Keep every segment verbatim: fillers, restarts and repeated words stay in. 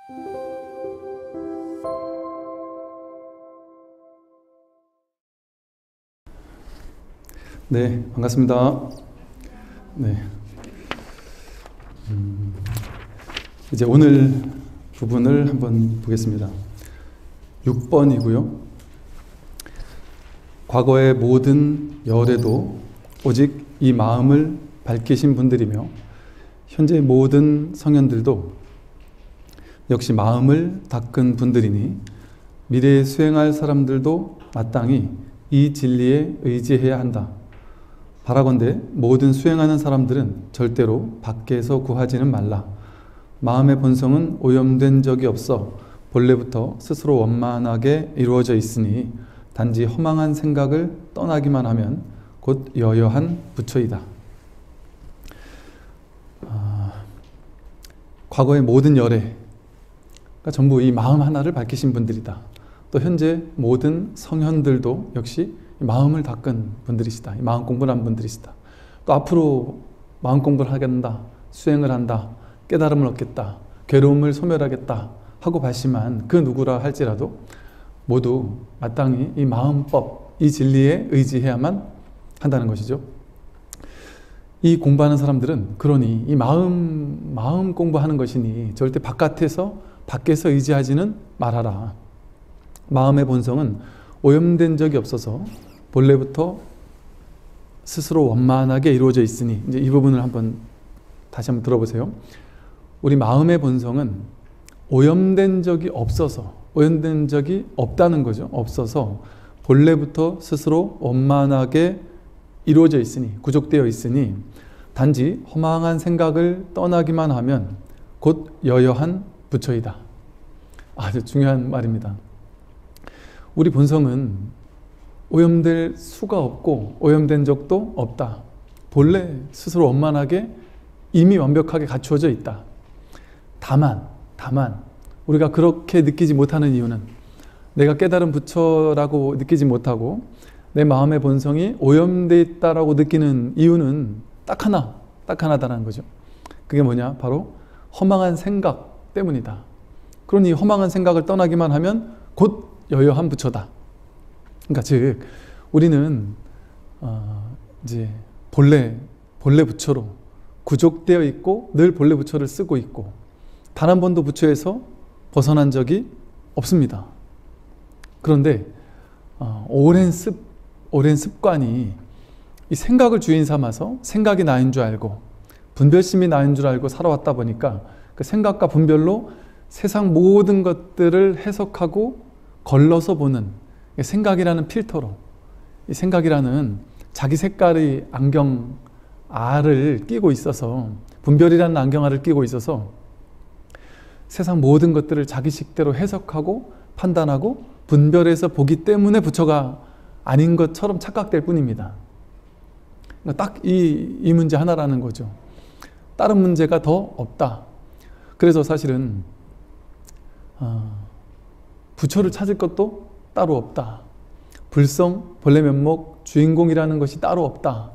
네, 반갑습니다. 네, 음, 이제 오늘 부분을 한번 보겠습니다. 육 번이고요. 과거의 모든 열애도 오직 이 마음을 밝히신 분들이며 현재 모든 성현들도 역시 마음을 닦은 분들이니 미래에 수행할 사람들도 마땅히 이 진리에 의지해야 한다. 바라건대 모든 수행하는 사람들은 절대로 밖에서 구하지는 말라. 마음의 본성은 오염된 적이 없어 본래부터 스스로 원만하게 이루어져 있으니 단지 허망한 생각을 떠나기만 하면 곧 여여한 부처이다. 아, 과거의 모든 열애, 그러니까 전부 이 마음 하나를 밝히신 분들이다. 또 현재 모든 성현들도 역시 마음을 닦은 분들이시다. 마음 공부를 한 분들이시다. 또 앞으로 마음 공부를 하겠다, 수행을 한다, 깨달음을 얻겠다, 괴로움을 소멸하겠다 하고 발심한 그 누구라 할지라도 모두 마땅히 이 마음법, 이 진리에 의지해야만 한다는 것이죠. 이 공부하는 사람들은 그러니 이 마음, 마음 공부하는 것이니 절대 바깥에서, 밖에서 의지하지는 말아라. 마음의 본성은 오염된 적이 없어서 본래부터 스스로 원만하게 이루어져 있으니, 이제 이 부분을 한번 다시 한번 들어보세요. 우리 마음의 본성은 오염된 적이 없어서, 오염된 적이 없다는 거죠. 없어서 본래부터 스스로 원만하게 이루어져 있으니, 구족되어 있으니 단지 허망한 생각을 떠나기만 하면 곧 여여한 부처이다. 아주 중요한 말입니다. 우리 본성은 오염될 수가 없고 오염된 적도 없다. 본래 스스로 원만하게 이미 완벽하게 갖추어져 있다. 다만, 다만 우리가 그렇게 느끼지 못하는 이유는, 내가 깨달은 부처라고 느끼지 못하고 내 마음의 본성이 오염되어 있다라고 느끼는 이유는 딱 하나, 딱 하나다라는 거죠. 그게 뭐냐? 바로 허망한 생각 때문이다. 그러니 허망한 생각을 떠나기만 하면 곧 여여한 부처다. 그러니까 즉 우리는 어 이제 본래 본래 부처로 구족되어 있고 늘 본래 부처를 쓰고 있고 단 한 번도 부처에서 벗어난 적이 없습니다. 그런데 어 오랜 습 오랜 습관이 이 생각을 주인 삼아서 생각이 나인 줄 알고 분별심이 나인 줄 알고 살아왔다 보니까 그 생각과 분별로 세상 모든 것들을 해석하고 걸러서 보는 생각이라는 필터로, 이 생각이라는 자기 색깔의 안경 알을 끼고 있어서, 분별이라는 안경 알을 끼고 있어서 세상 모든 것들을 자기 식대로 해석하고 판단하고 분별해서 보기 때문에 부처가 아닌 것처럼 착각될 뿐입니다. 딱 이 이 문제 하나라는 거죠. 다른 문제가 더 없다. 그래서 사실은 어, 부처를 찾을 것도 따로 없다. 불성, 본래 면목, 주인공이라는 것이 따로 없다.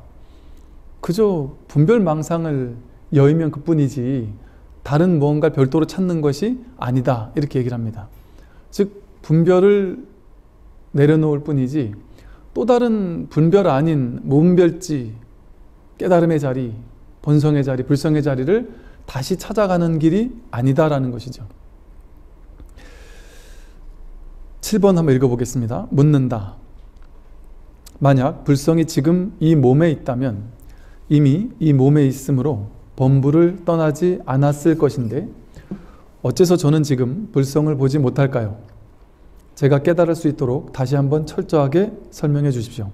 그저 분별망상을 여의면 그뿐이지 다른 무언가 별도로 찾는 것이 아니다. 이렇게 얘기를 합니다. 즉 분별을 내려놓을 뿐이지 또 다른 분별 아닌 무분별지, 깨달음의 자리, 본성의 자리, 불성의 자리를 다시 찾아가는 길이 아니다라는 것이죠. 칠 번 한번 읽어보겠습니다. 묻는다. 만약 불성이 지금 이 몸에 있다면 이미 이 몸에 있으므로 범부를 떠나지 않았을 것인데 어째서 저는 지금 불성을 보지 못할까요? 제가 깨달을 수 있도록 다시 한번 철저하게 설명해 주십시오.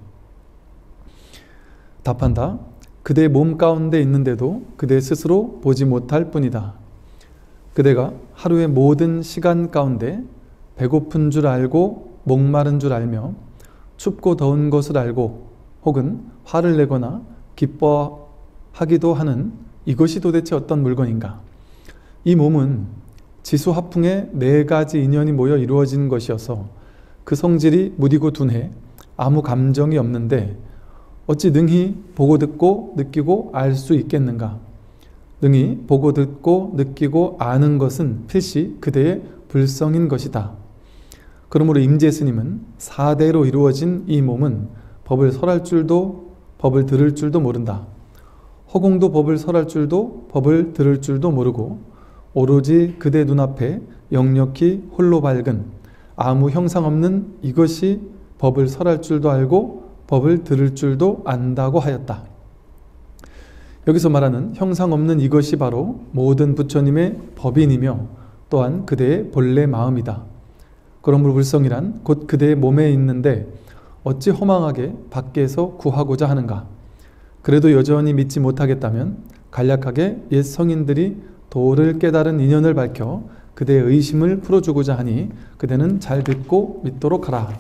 답한다. 그대 몸 가운데 있는데도 그대 스스로 보지 못할 뿐이다. 그대가 하루의 모든 시간 가운데 배고픈 줄 알고 목마른 줄 알며 춥고 더운 것을 알고 혹은 화를 내거나 기뻐하기도 하는 이것이 도대체 어떤 물건인가? 이 몸은 지수화풍의 네 가지 인연이 모여 이루어진 것이어서 그 성질이 무디고 둔해 아무 감정이 없는데 어찌 능히 보고 듣고 느끼고 알 수 있겠는가? 능히 보고 듣고 느끼고 아는 것은 필시 그대의 불성인 것이다. 그러므로 임재 스님은 사대로 이루어진 이 몸은 법을 설할 줄도 법을 들을 줄도 모른다. 허공도 법을 설할 줄도 법을 들을 줄도 모르고 오로지 그대 눈앞에 역력히 홀로 밝은 아무 형상 없는 이것이 법을 설할 줄도 알고 법을 들을 줄도 안다고 하였다. 여기서 말하는 형상 없는 이것이 바로 모든 부처님의 법인이며 또한 그대의 본래 마음이다. 그러므로 불성이란 곧 그대의 몸에 있는데 어찌 허망하게 밖에서 구하고자 하는가. 그래도 여전히 믿지 못하겠다면 간략하게 옛 성인들이 도를 깨달은 인연을 밝혀 그대의 의심을 풀어주고자 하니 그대는 잘 듣고 믿도록 하라.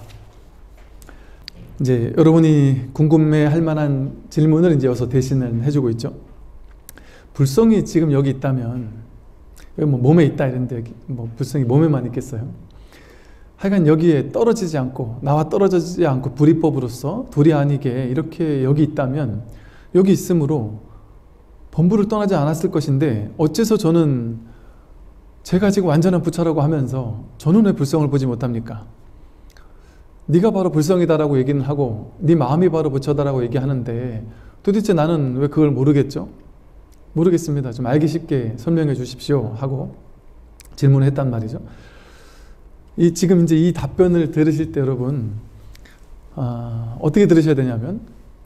이제 여러분이 궁금해할 만한 질문을 이제 여기서 대신을 해주고 있죠. 불성이 지금 여기 있다면 여기 뭐 몸에 있다 이런데 뭐 불성이 몸에만 있겠어요? 하여간 여기에 떨어지지 않고 나와 떨어지지 않고 불이법으로서 둘이 아니게 이렇게 여기 있다면 여기 있으므로 본부를 떠나지 않았을 것인데 어째서 저는 제가 지금 완전한 부처라고 하면서 저는 왜 불성을 보지 못합니까? 네가 바로 불성이다라고 얘기는 하고 네 마음이 바로 부처다라고 얘기하는데 도대체 나는 왜 그걸 모르겠죠? 모르겠습니다. 좀 알기 쉽게 설명해 주십시오 하고 질문을 했단 말이죠. 이 지금 이제 이 답변을 들으실 때 여러분 아, 어떻게 들으셔야 되냐면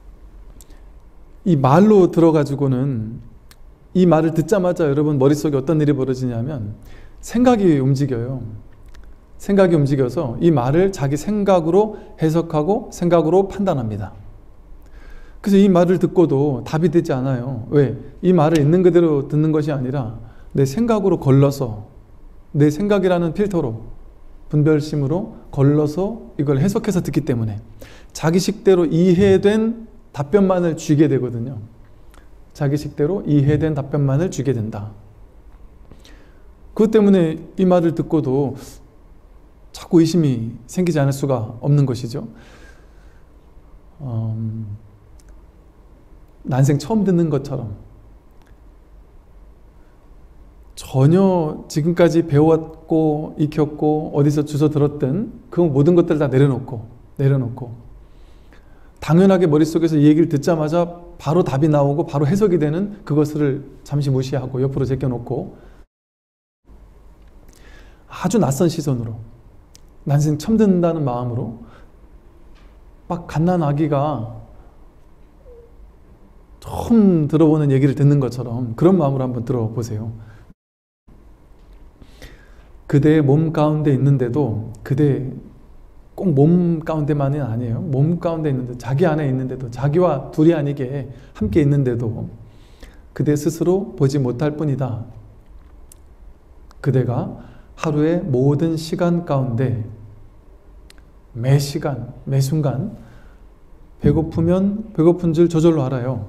이 말로 들어가지고는 이 말을 듣자마자 여러분 머릿속에 어떤 일이 벌어지냐면 생각이 움직여요. 생각이 움직여서 이 말을 자기 생각으로 해석하고 생각으로 판단합니다. 그래서 이 말을 듣고도 답이 되지 않아요. 왜? 이 말을 있는 그대로 듣는 것이 아니라 내 생각으로 걸러서 내 생각이라는 필터로 분별심으로 걸러서 이걸 해석해서 듣기 때문에 자기식대로 이해된 답변만을 쥐게 되거든요. 자기식대로 이해된 답변만을 쥐게 된다. 그것 때문에 이 말을 듣고도 자꾸 의심이 생기지 않을 수가 없는 것이죠. 음, 난생 처음 듣는 것처럼 전혀 지금까지 배웠고 익혔고 어디서 주워 들었던 그 모든 것들 다 내려놓고 내려놓고 당연하게 머릿속에서 이 얘기를 듣자마자 바로 답이 나오고 바로 해석이 되는 그것을 잠시 무시하고 옆으로 제껴놓고 아주 낯선 시선으로 난생 처음 듣는다는 마음으로 막 갓난아기가 처음 들어보는 얘기를 듣는 것처럼 그런 마음으로 한번 들어보세요. 그대의 몸 가운데 있는데도 그대 꼭 몸 가운데만은 아니에요. 몸 가운데 있는데 자기 안에 있는데도 자기와 둘이 아니게 함께 있는데도 그대 스스로 보지 못할 뿐이다. 그대가 하루의 모든 시간 가운데 매 시간, 매 순간 배고프면 배고픈 줄 저절로 알아요.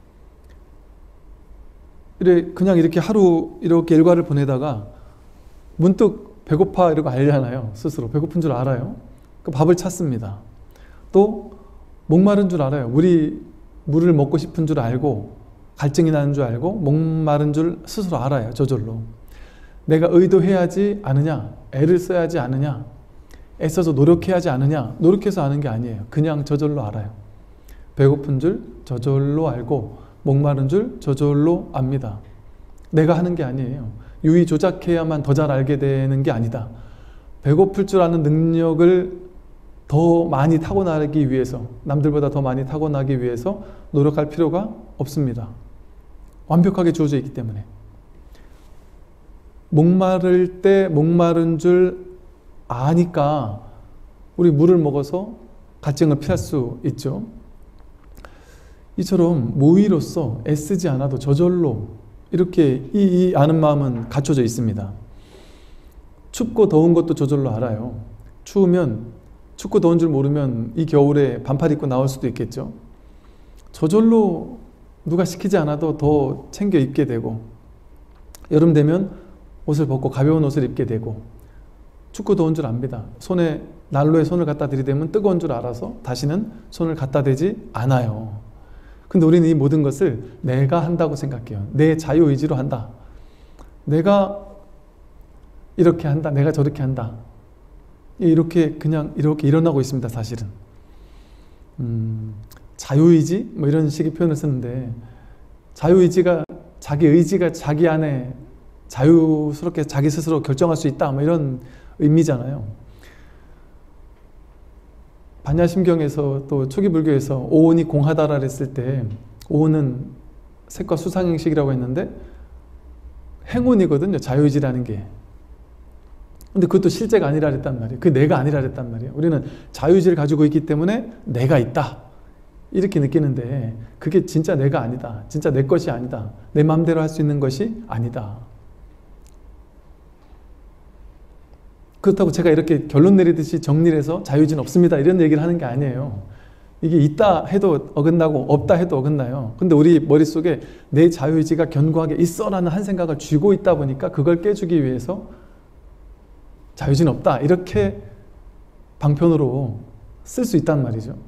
이래 그냥 이렇게 하루 이렇게 일과를 보내다가 문득 배고파 이러고 알잖아요. 스스로 배고픈 줄 알아요. 그 밥을 찾습니다. 또 목마른 줄 알아요. 물이 물을 먹고 싶은 줄 알고 갈증이 나는 줄 알고 목마른 줄 스스로 알아요. 저절로. 내가 의도해야지 않으냐, 애를 써야지 않으냐, 애써서 노력해야지 않으냐, 노력해서 아는 게 아니에요. 그냥 저절로 알아요. 배고픈 줄 저절로 알고 목마른 줄 저절로 압니다. 내가 하는 게 아니에요. 유의 조작해야만 더 잘 알게 되는 게 아니다. 배고플 줄 아는 능력을 더 많이 타고나기 위해서, 남들보다 더 많이 타고나기 위해서 노력할 필요가 없습니다. 완벽하게 주어져 있기 때문에. 목마를 때 목마른 줄 아니까 우리 물을 먹어서 갈증을 피할 수 있죠. 이처럼 모의로서 애쓰지 않아도 저절로 이렇게 이, 이 아는 마음은 갖춰져 있습니다. 춥고 더운 것도 저절로 알아요. 추우면 춥고 더운 줄 모르면 이 겨울에 반팔 입고 나올 수도 있겠죠. 저절로 누가 시키지 않아도 더 챙겨 입게 되고 여름 되면 옷을 벗고 가벼운 옷을 입게 되고 춥고 더운 줄 압니다. 손에 난로에 손을 갖다 들이대면 뜨거운 줄 알아서 다시는 손을 갖다 대지 않아요. 근데 우리는 이 모든 것을 내가 한다고 생각해요. 내 자유의지로 한다. 내가 이렇게 한다. 내가 저렇게 한다. 이렇게 그냥 이렇게 일어나고 있습니다. 사실은. 음, 자유의지? 뭐 이런 식의 표현을 쓰는데 자유의지가 자기 의지가 자기 안에 자유스럽게 자기 스스로 결정할 수 있다. 뭐 이런 의미잖아요. 반야심경에서 또 초기 불교에서 오온이 공하다라 했을 때 오온은 색과 수상행식이라고 했는데 행운이거든요. 자유의지라는 게. 근데 그것도 실제가 아니라 그랬단 말이에요. 그게 내가 아니라 그랬단 말이에요. 우리는 자유의지를 가지고 있기 때문에 내가 있다. 이렇게 느끼는데 그게 진짜 내가 아니다. 진짜 내 것이 아니다. 내 마음대로 할 수 있는 것이 아니다. 그렇다고 제가 이렇게 결론 내리듯이 정리를 해서 자유의지는 없습니다. 이런 얘기를 하는 게 아니에요. 이게 있다 해도 어긋나고 없다 해도 어긋나요. 근데 우리 머릿속에 내 자유의지가 견고하게 있어라는 한 생각을 쥐고 있다 보니까 그걸 깨주기 위해서 자유의지는 없다. 이렇게 방편으로 쓸 수 있단 말이죠.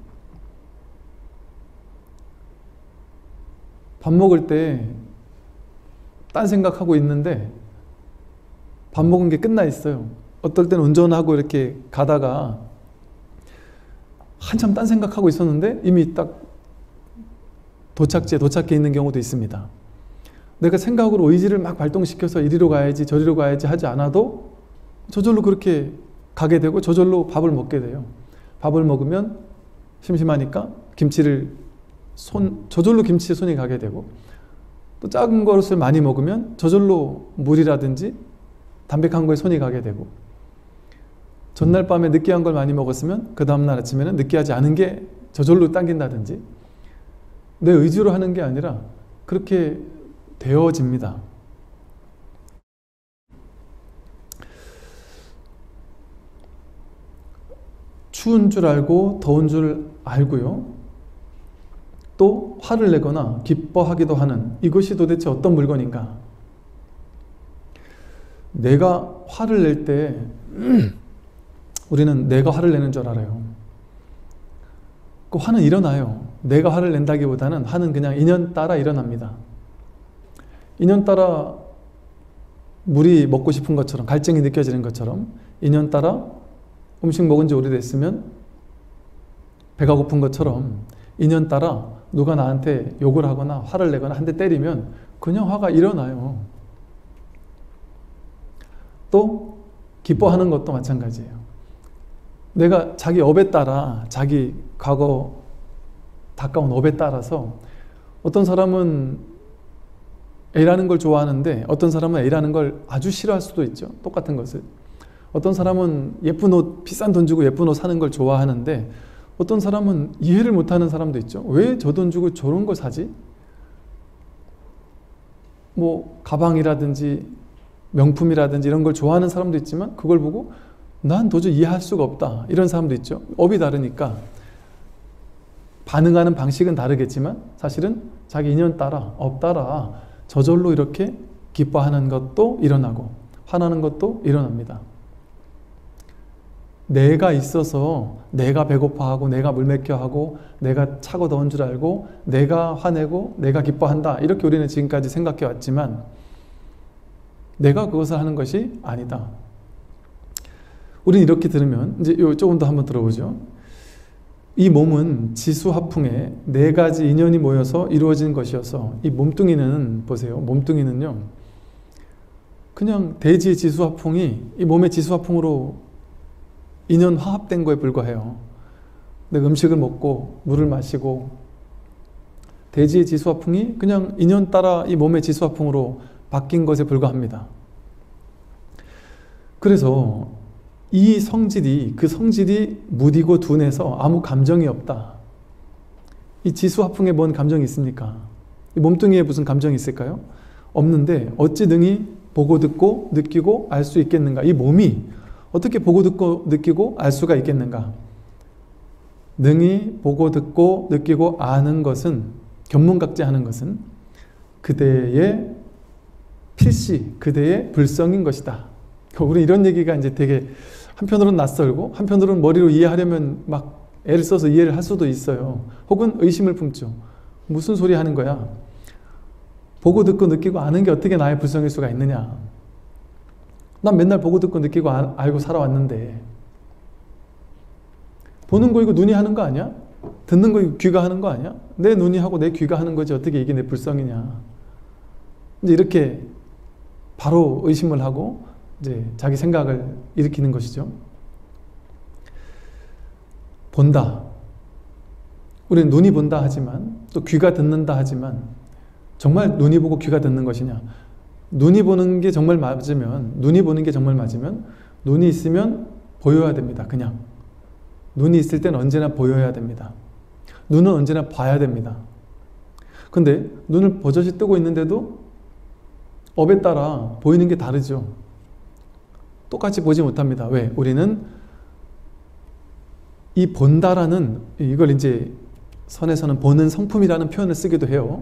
밥 먹을 때 딴 생각하고 있는데 밥 먹은 게 끝나 있어요. 어떨 때는 운전하고 이렇게 가다가 한참 딴 생각하고 있었는데 이미 딱 도착지에 도착해 있는 경우도 있습니다. 내가 생각으로 의지를 막 발동시켜서 이리로 가야지 저리로 가야지 하지 않아도 저절로 그렇게 가게 되고 저절로 밥을 먹게 돼요. 밥을 먹으면 심심하니까 김치를 손, 저절로 김치에 손이 가게 되고 또 작은 것을 많이 먹으면 저절로 물이라든지 담백한 거에 손이 가게 되고 전날 밤에 느끼한 걸 많이 먹었으면 그 다음날 아침에는 느끼하지 않은 게 저절로 당긴다든지 내 의지로 하는 게 아니라 그렇게 되어집니다. 추운 줄 알고 더운 줄 알고요. 또 화를 내거나 기뻐하기도 하는 이것이 도대체 어떤 물건인가? 내가 화를 낼 때 우리는 내가 화를 내는 줄 알아요. 그 화는 일어나요. 내가 화를 낸다기보다는 화는 그냥 인연 따라 일어납니다. 인연 따라 물이 먹고 싶은 것처럼 갈증이 느껴지는 것처럼 인연 따라 음식 먹은 지 오래됐으면 배가 고픈 것처럼 인연 따라 누가 나한테 욕을 하거나 화를 내거나 한 대 때리면 그냥 화가 일어나요. 또 기뻐하는 것도 마찬가지예요. 내가 자기 업에 따라 자기 과거 가까운 업에 따라서 어떤 사람은 A라는 걸 좋아하는데 어떤 사람은 A라는 걸 아주 싫어할 수도 있죠. 똑같은 것을. 어떤 사람은 예쁜 옷, 비싼 돈 주고 예쁜 옷 사는 걸 좋아하는데 어떤 사람은 이해를 못하는 사람도 있죠. 왜 저 돈 주고 저런 걸 사지? 뭐 가방이라든지 명품이라든지 이런 걸 좋아하는 사람도 있지만 그걸 보고 난 도저히 이해할 수가 없다. 이런 사람도 있죠. 업이 다르니까 반응하는 방식은 다르겠지만 사실은 자기 인연 따라 업 따라 저절로 이렇게 기뻐하는 것도 일어나고 화나는 것도 일어납니다. 내가 있어서 내가 배고파하고 내가 물맥혀하고 내가 차고 더운 줄 알고 내가 화내고 내가 기뻐한다. 이렇게 우리는 지금까지 생각해 왔지만 내가 그것을 하는 것이 아니다. 우리는 이렇게 들으면 이제 조금 더 한번 들어보죠. 이 몸은 지수화풍에 네 가지 인연이 모여서 이루어진 것이어서 이 몸뚱이는 보세요. 몸뚱이는요. 그냥 대지의 지수화풍이 이 몸의 지수화풍으로 인연 화합된 거에 불과해요. 내가 음식을 먹고 물을 마시고 대지의 지수화풍이 그냥 인연 따라 이 몸의 지수화풍으로 바뀐 것에 불과합니다. 그래서 이 성질이 그 성질이 무디고 둔해서 아무 감정이 없다. 이 지수화풍에 뭔 감정이 있습니까? 이 몸뚱이에 무슨 감정이 있을까요? 없는데 어찌 능히 보고 듣고 느끼고 알 수 있겠는가? 이 몸이 어떻게 보고 듣고 느끼고 알 수가 있겠는가? 능히 보고 듣고 느끼고 아는 것은 견문각제하는 것은 그대의 필시, 그대의 불성인 것이다. 우리 이런 얘기가 이제 되게 한편으로는 낯설고 한편으로는 머리로 이해하려면 막 애를 써서 이해를 할 수도 있어요. 혹은 의심을 품죠. 무슨 소리 하는 거야? 보고 듣고 느끼고 아는 게 어떻게 나의 불성일 수가 있느냐? 난 맨날 보고 듣고 느끼고 아, 알고 살아왔는데 보는 거 이거 눈이 하는 거 아니야? 듣는 거 이거 귀가 하는 거 아니야? 내 눈이 하고 내 귀가 하는 거지 어떻게 이게 내 불성이냐? 이제 이렇게 바로 의심을 하고 이제 자기 생각을 일으키는 것이죠. 본다. 우리는 눈이 본다 하지만 또 귀가 듣는다 하지만 정말 눈이 보고 귀가 듣는 것이냐? 눈이 보는 게 정말 맞으면 눈이 보는 게 정말 맞으면 눈이 있으면 보여야 됩니다. 그냥 눈이 있을 때는 언제나 보여야 됩니다. 눈은 언제나 봐야 됩니다. 근데 눈을 버젓이 뜨고 있는데도 업에 따라 보이는 게 다르죠. 똑같이 보지 못합니다. 왜? 우리는 이 본다라는 이걸 이제 선에서는 보는 성품이라는 표현을 쓰기도 해요.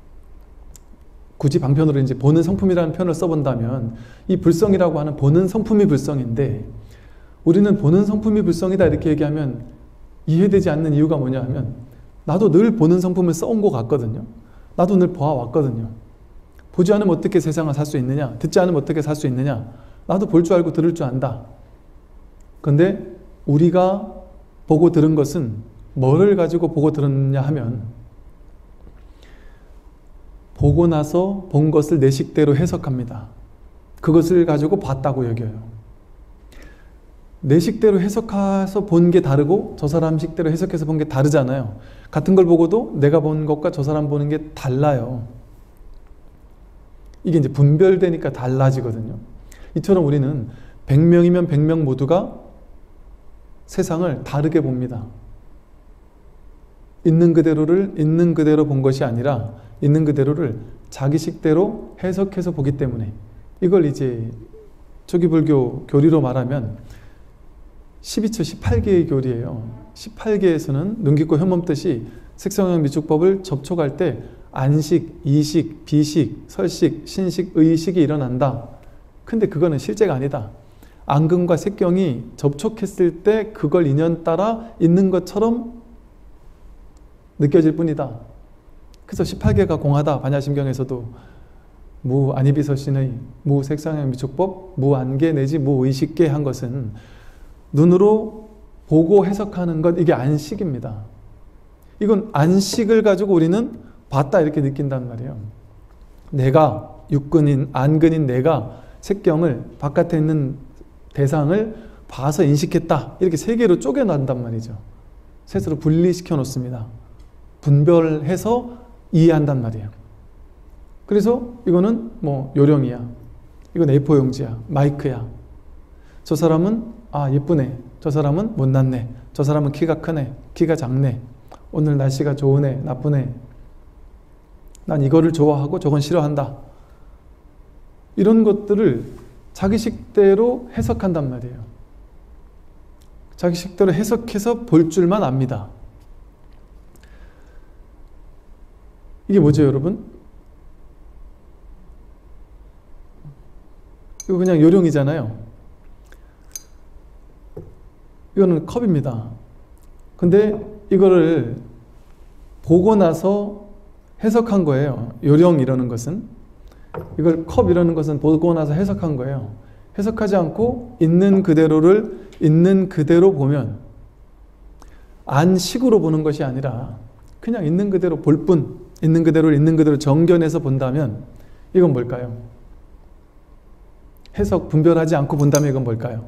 굳이 방편으로 이제 보는 성품이라는 표현을 써본다면 이 불성이라고 하는 보는 성품이 불성인데 우리는 보는 성품이 불성이다 이렇게 얘기하면 이해되지 않는 이유가 뭐냐 하면 나도 늘 보는 성품을 써온 것 같거든요. 나도 늘 보아왔거든요. 보지 않으면 어떻게 세상을 살 수 있느냐? 듣지 않으면 어떻게 살 수 있느냐? 나도 볼 줄 알고 들을 줄 안다. 근데 우리가 보고 들은 것은 뭐를 가지고 보고 들었냐 하면 보고 나서 본 것을 내 식대로 해석합니다. 그것을 가지고 봤다고 여겨요. 내 식대로 해석해서 본 게 다르고 저 사람 식대로 해석해서 본 게 다르잖아요. 같은 걸 보고도 내가 본 것과 저 사람 보는 게 달라요. 이게 이제 분별되니까 달라지거든요. 이처럼 우리는 백 명이면 백 명 모두가 세상을 다르게 봅니다. 있는 그대로를 있는 그대로 본 것이 아니라 있는 그대로를 자기 식대로 해석해서 보기 때문에 이걸 이제 초기 불교 교리로 말하면 십이 처 십팔 개의 교리예요. 십팔 개에서는 눈, 귀, 코, 혀몸, 뜻이 색성형 미축법을 접촉할 때 안식, 이식, 비식, 설식, 신식, 의식이 일어난다. 근데 그거는 실제가 아니다. 안근과 색경이 접촉했을 때 그걸 인연 따라 있는 것처럼 느껴질 뿐이다. 그래서 십팔 개가 공하다. 반야심경에서도 무 안이비설신의 무색상형 미축법, 무안계 내지 무의식계 한 것은 눈으로 보고 해석하는 것, 이게 안식입니다. 이건 안식을 가지고 우리는 봤다 이렇게 느낀단 말이에요. 내가 육근인 안근인 내가 색경을 바깥에 있는 대상을 봐서 인식했다 이렇게 세 개로 쪼개난단 말이죠. 셋으로 분리시켜 놓습니다. 분별해서 이해한단 말이에요. 그래서 이거는 뭐 요령이야, 이건 에이포 용지야, 마이크야, 저 사람은 아 예쁘네, 저 사람은 못났네, 저 사람은 키가 크네, 키가 작네, 오늘 날씨가 좋으네, 나쁘네, 난 이거를 좋아하고 저건 싫어한다, 이런 것들을 자기 식대로 해석한단 말이에요. 자기 식대로 해석해서 볼 줄만 압니다. 이게 뭐죠 여러분? 이거 그냥 요령이잖아요. 이거는 컵입니다. 근데 이거를 보고 나서 해석한 거예요. 요령 이라는 것은. 이걸 컵 이라는 것은 보고 나서 해석한 거예요. 해석하지 않고 있는 그대로를 있는 그대로 보면 안식으로 보는 것이 아니라 그냥 있는 그대로 볼 뿐, 있는 그대로를 있는 그대로 정견해서 본다면 이건 뭘까요? 해석, 분별하지 않고 본다면 이건 뭘까요?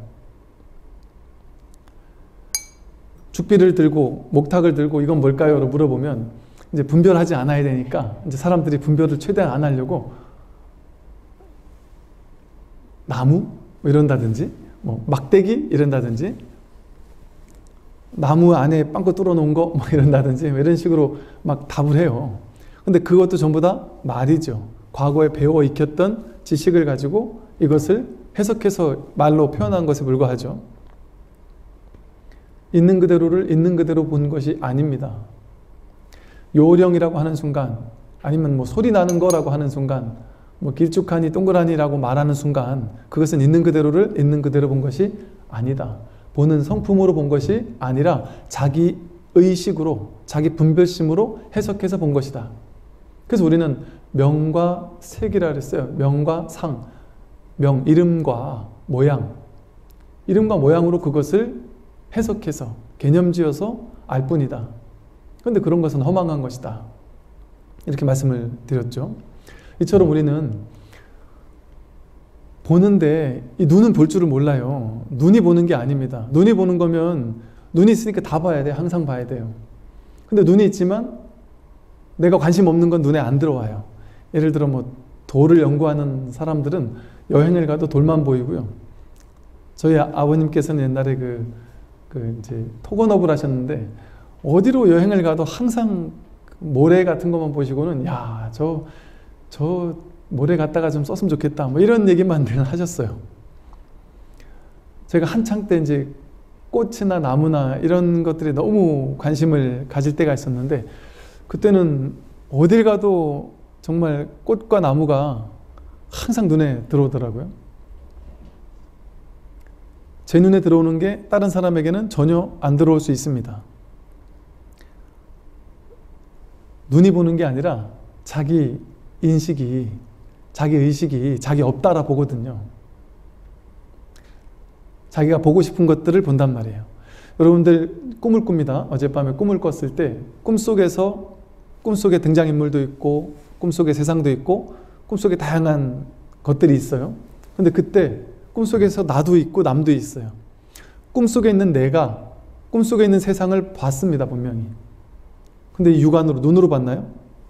죽비를 들고 목탁을 들고 이건 뭘까요? 로 물어보면 이제 분별하지 않아야 되니까 이제 사람들이 분별을 최대한 안 하려고 나무? 뭐 이런다든지 뭐 막대기? 이런다든지 나무 안에 빵꾸 뚫어 놓은 거? 뭐 이런다든지 뭐 이런 식으로 막 답을 해요. 근데 그것도 전부 다 말이죠. 과거에 배워 익혔던 지식을 가지고 이것을 해석해서 말로 표현한 것에 불과하죠. 있는 그대로를 있는 그대로 본 것이 아닙니다. 요령이라고 하는 순간, 아니면 뭐 소리 나는 거라고 하는 순간, 뭐 길쭉하니 동그라니라고 말하는 순간 그것은 있는 그대로를 있는 그대로 본 것이 아니다. 보는 성품으로 본 것이 아니라 자기 의식으로, 자기 분별심으로 해석해서 본 것이다. 그래서 우리는 명과 색이라 그랬어요. 명과 상, 명, 이름과 모양, 이름과 모양으로 그것을 해석해서 개념지어서 알 뿐이다. 그런데 그런 것은 허망한 것이다. 이렇게 말씀을 드렸죠. 이처럼 우리는 보는데 이 눈은 볼 줄을 몰라요. 눈이 보는 게 아닙니다. 눈이 보는 거면 눈이 있으니까 다 봐야 돼. 항상 봐야 돼요. 근데 눈이 있지만 내가 관심 없는 건 눈에 안 들어와요. 예를 들어 뭐 돌을 연구하는 사람들은 여행을 가도 돌만 보이고요. 저희 아버님께서는 옛날에 그, 그 이제 토건업을 하셨는데 어디로 여행을 가도 항상 모래 같은 것만 보시고는 야, 저, 저 모래 갖다가 좀 썼으면 좋겠다. 뭐 이런 얘기만 늘 하셨어요. 제가 한창 때 이제 꽃이나 나무나 이런 것들에 너무 관심을 가질 때가 있었는데 그때는 어딜 가도 정말 꽃과 나무가 항상 눈에 들어오더라고요. 제 눈에 들어오는 게 다른 사람에게는 전혀 안 들어올 수 있습니다. 눈이 보는 게 아니라 자기 인식이, 자기 의식이 자기 없다라 보거든요. 자기가 보고 싶은 것들을 본단 말이에요. 여러분들 꿈을 꿉니다. 어젯밤에 꿈을 꿨을 때 꿈속에서 꿈속에 등장인물도 있고 꿈속에 세상도 있고 꿈속에 다양한 것들이 있어요. 근데 그때 꿈속에서 나도 있고 남도 있어요. 꿈속에 있는 내가 꿈속에 있는 세상을 봤습니다. 분명히. 근데 육안으로, 눈으로 봤나요?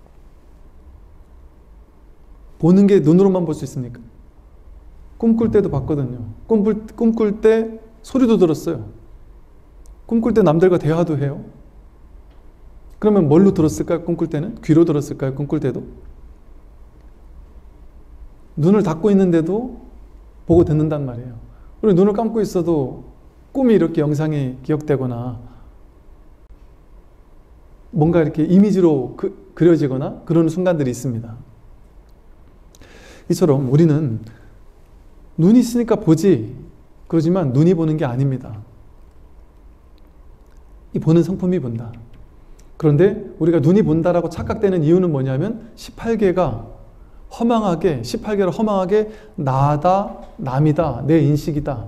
보는 게 눈으로만 볼 수 있습니까? 꿈꿀 때도 봤거든요. 꿈꿀, 꿈꿀 때 소리도 들었어요. 꿈꿀 때 남들과 대화도 해요. 그러면 뭘로 들었을까요? 꿈꿀 때는? 귀로 들었을까요? 꿈꿀 때도? 눈을 닫고 있는데도 보고 듣는단 말이에요. 우리 눈을 감고 있어도 꿈이 이렇게 영상이 기억되거나 뭔가 이렇게 이미지로 그, 그려지거나 그런 순간들이 있습니다. 이처럼 우리는 눈이 있으니까 보지, 그러지만 눈이 보는 게 아닙니다. 이 보는 성품이 본다. 그런데 우리가 눈이 본다라고 착각되는 이유는 뭐냐면 십팔 개가 허망하게, 십팔 개를 허망하게 나다, 남이다, 내 인식이다.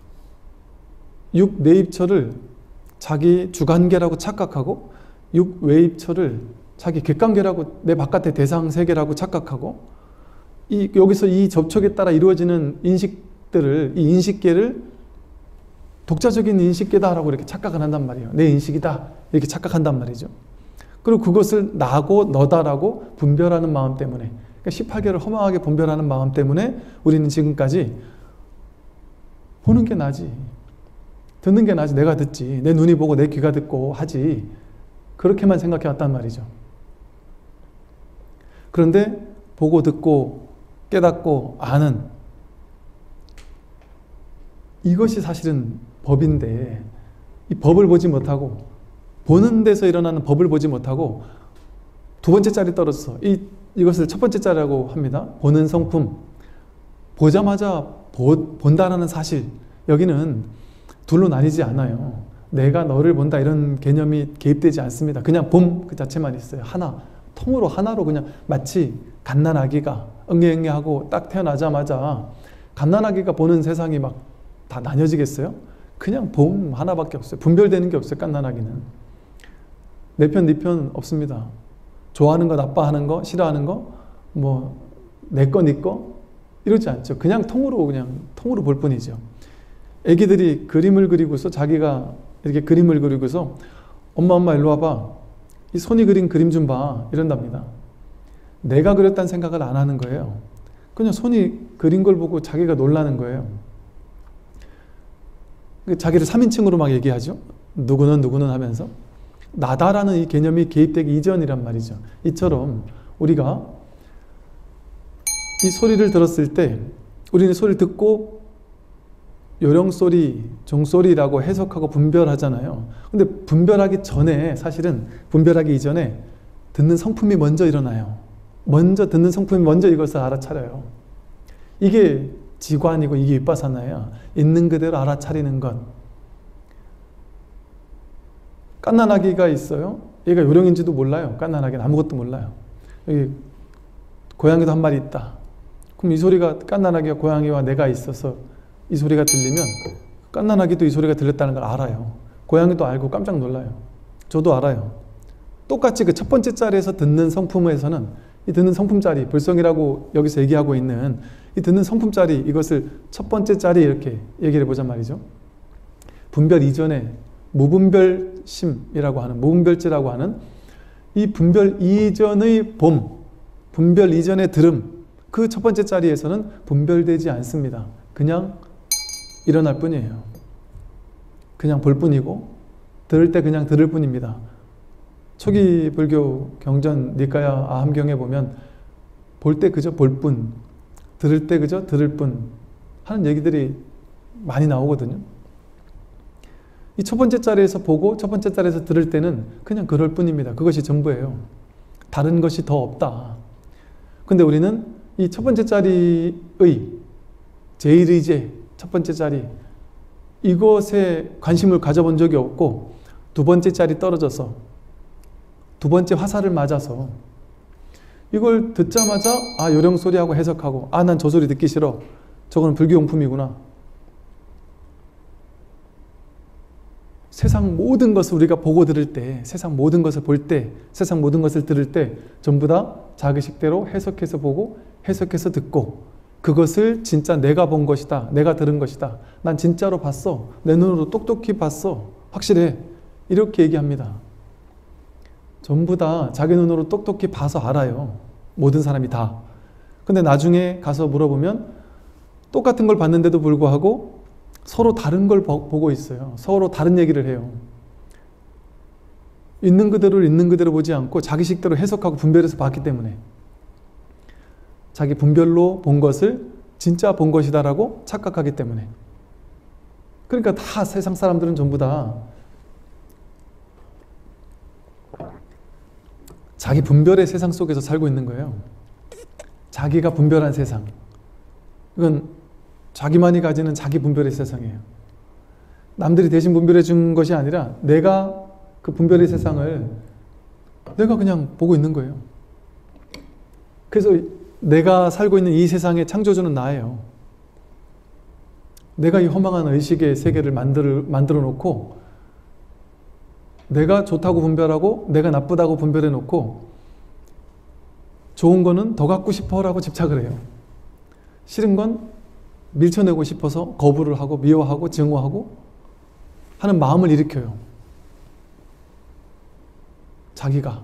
육 내입처를 자기 주관계라고 착각하고 육 외입처를 자기 객관계라고, 내 바깥의 대상 세계라고 착각하고 이, 여기서 이 접촉에 따라 이루어지는 인식들을, 이 인식계를 독자적인 인식계다라고 이렇게 착각을 한단 말이에요. 내 인식이다 이렇게 착각한단 말이죠. 그리고 그것을 나고 너다라고 분별하는 마음 때문에, 그러니까 십팔 개를 허망하게 분별하는 마음 때문에 우리는 지금까지 보는 게 나지, 듣는 게 나지, 내가 듣지, 내 눈이 보고 내 귀가 듣고 하지, 그렇게만 생각해 왔단 말이죠. 그런데 보고 듣고 깨닫고 아는 이것이 사실은 법인데, 이 법을 보지 못하고, 보는 데서 일어나는 법을 보지 못하고 두 번째 짤이 떨어져서 이, 이것을 첫 번째 짤이라고 합니다. 보는 성품. 보자마자 보, 본다라는 사실, 여기는 둘로 나뉘지 않아요. 내가 너를 본다 이런 개념이 개입되지 않습니다. 그냥 봄 그 자체만 있어요. 하나, 통으로 하나로, 그냥 마치 갓난아기가 응애응애하고 딱 태어나자마자 갓난아기가 보는 세상이 막 다 나뉘어지겠어요? 그냥 봄 하나밖에 없어요. 분별되는 게 없어요. 갓난아기는. 내 편, 네 편 없습니다. 좋아하는 거, 나빠하는 거, 싫어하는 거, 뭐 내 거, 네 거 이러지 않죠. 그냥 통으로, 그냥 통으로 볼 뿐이죠. 애기들이 그림을 그리고서, 자기가 이렇게 그림을 그리고서 엄마 엄마 일로 와봐, 이 손이 그린 그림 좀 봐 이런답니다. 내가 그렸다는 생각을 안 하는 거예요. 그냥 손이 그린 걸 보고 자기가 놀라는 거예요. 자기를 삼 인칭으로 막 얘기하죠. 누구는 누구는 하면서. 나다라는 이 개념이 개입되기 이전이란 말이죠. 이처럼 우리가 이 소리를 들었을 때 우리는 소리를 듣고 요령소리, 종소리라고 해석하고 분별하잖아요. 근데 분별하기 전에, 사실은 분별하기 이전에 듣는 성품이 먼저 일어나요. 먼저 듣는 성품이 먼저 이것을 알아차려요. 이게 지관이고 이게 윗바사나야. 있는 그대로 알아차리는 것. 갓난아기가 있어요. 얘가 요령인지도 몰라요. 갓난아기는 아무것도 몰라요. 여기 고양이도 한 마리 있다. 그럼 이 소리가, 갓난아기와 고양이와 내가 있어서 이 소리가 들리면 갓난아기도 이 소리가 들렸다는 걸 알아요. 고양이도 알고 깜짝 놀라요. 저도 알아요. 똑같이 그 첫 번째 자리에서 듣는 성품에서는, 이 듣는 성품자리, 불성이라고 여기서 얘기하고 있는 이 듣는 성품자리, 이것을 첫 번째 자리 이렇게 얘기를 해보자 말이죠. 분별 이전에 무분별심이라고 하는, 무분별지라고 하는 이 분별 이전의 봄, 분별 이전의 들음, 그 첫 번째 자리에서는 분별되지 않습니다. 그냥 일어날 뿐이에요. 그냥 볼 뿐이고 들을 때 그냥 들을 뿐입니다. 초기 불교 경전 니까야 아함경에 보면 볼 때 그저 볼 뿐, 들을 때 그저 들을 뿐 하는 얘기들이 많이 나오거든요. 이 첫 번째 자리에서 보고 첫 번째 자리에서 들을 때는 그냥 그럴 뿐입니다. 그것이 전부예요. 다른 것이 더 없다. 근데 우리는 이 첫 번째 자리의 제일의제, 첫 번째 자리, 이것에 관심을 가져본 적이 없고 두 번째 자리 떨어져서 두 번째 화살을 맞아서 이걸 듣자마자 아 요령소리하고 해석하고 아 난 저 소리 듣기 싫어. 저거는 불교용품이구나. 세상 모든 것을 우리가 보고 들을 때, 세상 모든 것을 볼 때, 세상 모든 것을 들을 때 전부 다 자기식대로 해석해서 보고 해석해서 듣고 그것을 진짜 내가 본 것이다. 내가 들은 것이다. 난 진짜로 봤어. 내 눈으로 똑똑히 봤어. 확실해. 이렇게 얘기합니다. 전부 다 자기 눈으로 똑똑히 봐서 알아요. 모든 사람이 다. 근데 나중에 가서 물어보면 똑같은 걸 봤는데도 불구하고 서로 다른 걸 보고 있어요. 서로 다른 얘기를 해요. 있는 그대로를 있는 그대로 보지 않고 자기식대로 해석하고 분별해서 봤기 때문에 자기 분별로 본 것을 진짜 본 것이다라고 착각하기 때문에. 그러니까 다 세상 사람들은 전부 다 자기 분별의 세상 속에서 살고 있는 거예요. 자기가 분별한 세상. 이건 자기만이 가지는 자기 분별의 세상이에요. 남들이 대신 분별해 준 것이 아니라 내가 그 분별의 세상을 내가 그냥 보고 있는 거예요. 그래서 내가 살고 있는 이 세상의 창조주는 나예요. 내가 이 허망한 의식의 세계를 만들, 만들어 놓고 내가 좋다고 분별하고 내가 나쁘다고 분별해 놓고 좋은 거는 더 갖고 싶어 라고 집착을 해요. 싫은 건 밀쳐내고 싶어서 거부를 하고 미워하고 증오하고 하는 마음을 일으켜요. 자기가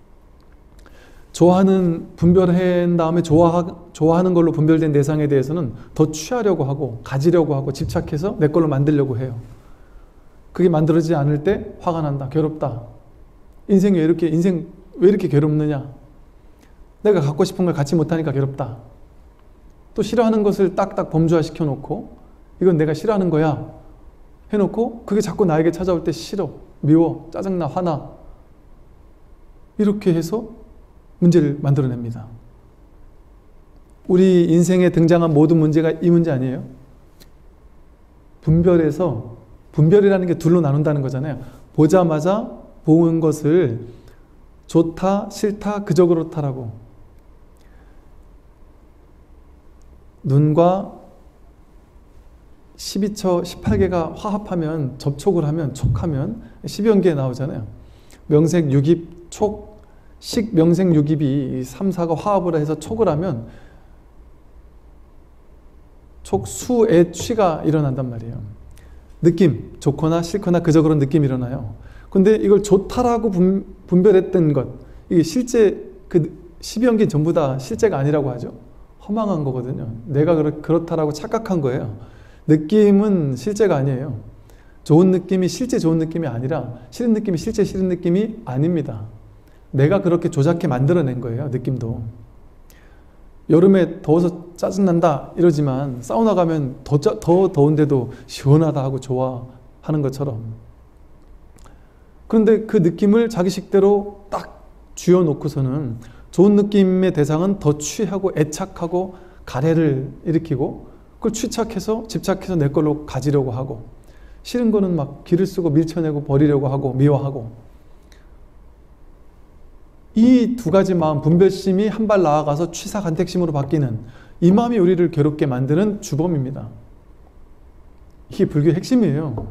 좋아하는, 분별한 다음에 좋아, 좋아하는 걸로 분별된 대상에 대해서는 더 취하려고 하고 가지려고 하고 집착해서 내 걸로 만들려고 해요. 그게 만들어지지 않을 때 화가 난다, 괴롭다. 인생이 왜 이렇게, 인생 왜 이렇게 괴롭느냐. 내가 갖고 싶은 걸 갖지 못하니까 괴롭다. 또 싫어하는 것을 딱딱 범주화시켜 놓고 이건 내가 싫어하는 거야 해놓고 그게 자꾸 나에게 찾아올 때 싫어, 미워, 짜증나, 화나 이렇게 해서 문제를 만들어냅니다. 우리 인생에 등장한 모든 문제가 이 문제 아니에요? 분별해서, 분별이라는 게 둘로 나눈다는 거잖아요. 보자마자 보는 것을 좋다, 싫다, 그저 그렇다라고. 눈과 십이 처, 십팔 개가 화합하면, 접촉을 하면, 촉하면 십연계 나오잖아요. 명색, 육입, 촉, 식, 명색, 육입이 삼, 사가 화합을 해서 촉을 하면 촉, 수, 애, 취가 일어난단 말이에요. 느낌, 좋거나 싫거나 그저 그런 느낌이 일어나요. 근데 이걸 좋다라고 분, 분별했던 것, 이게 실제 그 십연계 전부 다 실제가 아니라고 하죠. 허망한 거거든요. 내가 그렇, 그렇다라고 착각한 거예요. 느낌은 실제가 아니에요. 좋은 느낌이 실제 좋은 느낌이 아니라 싫은 느낌이 실제 싫은 느낌이 아닙니다. 내가 그렇게 조작해 만들어낸 거예요. 느낌도. 여름에 더워서 짜증난다 이러지만 사우나 가면 더, 더 더운데도 시원하다 하고 좋아하는 것처럼. 그런데 그 느낌을 자기식대로 딱 쥐어놓고서는 좋은 느낌의 대상은 더 취하고 애착하고 가래를 일으키고 그걸 취착해서 집착해서 내 걸로 가지려고 하고 싫은 거는 막 기를 쓰고 밀쳐내고 버리려고 하고 미워하고. 이 두 가지 마음, 분별심이 한 발 나아가서 취사간택심으로 바뀌는 이 마음이 우리를 괴롭게 만드는 주범입니다. 이게 불교의 핵심이에요.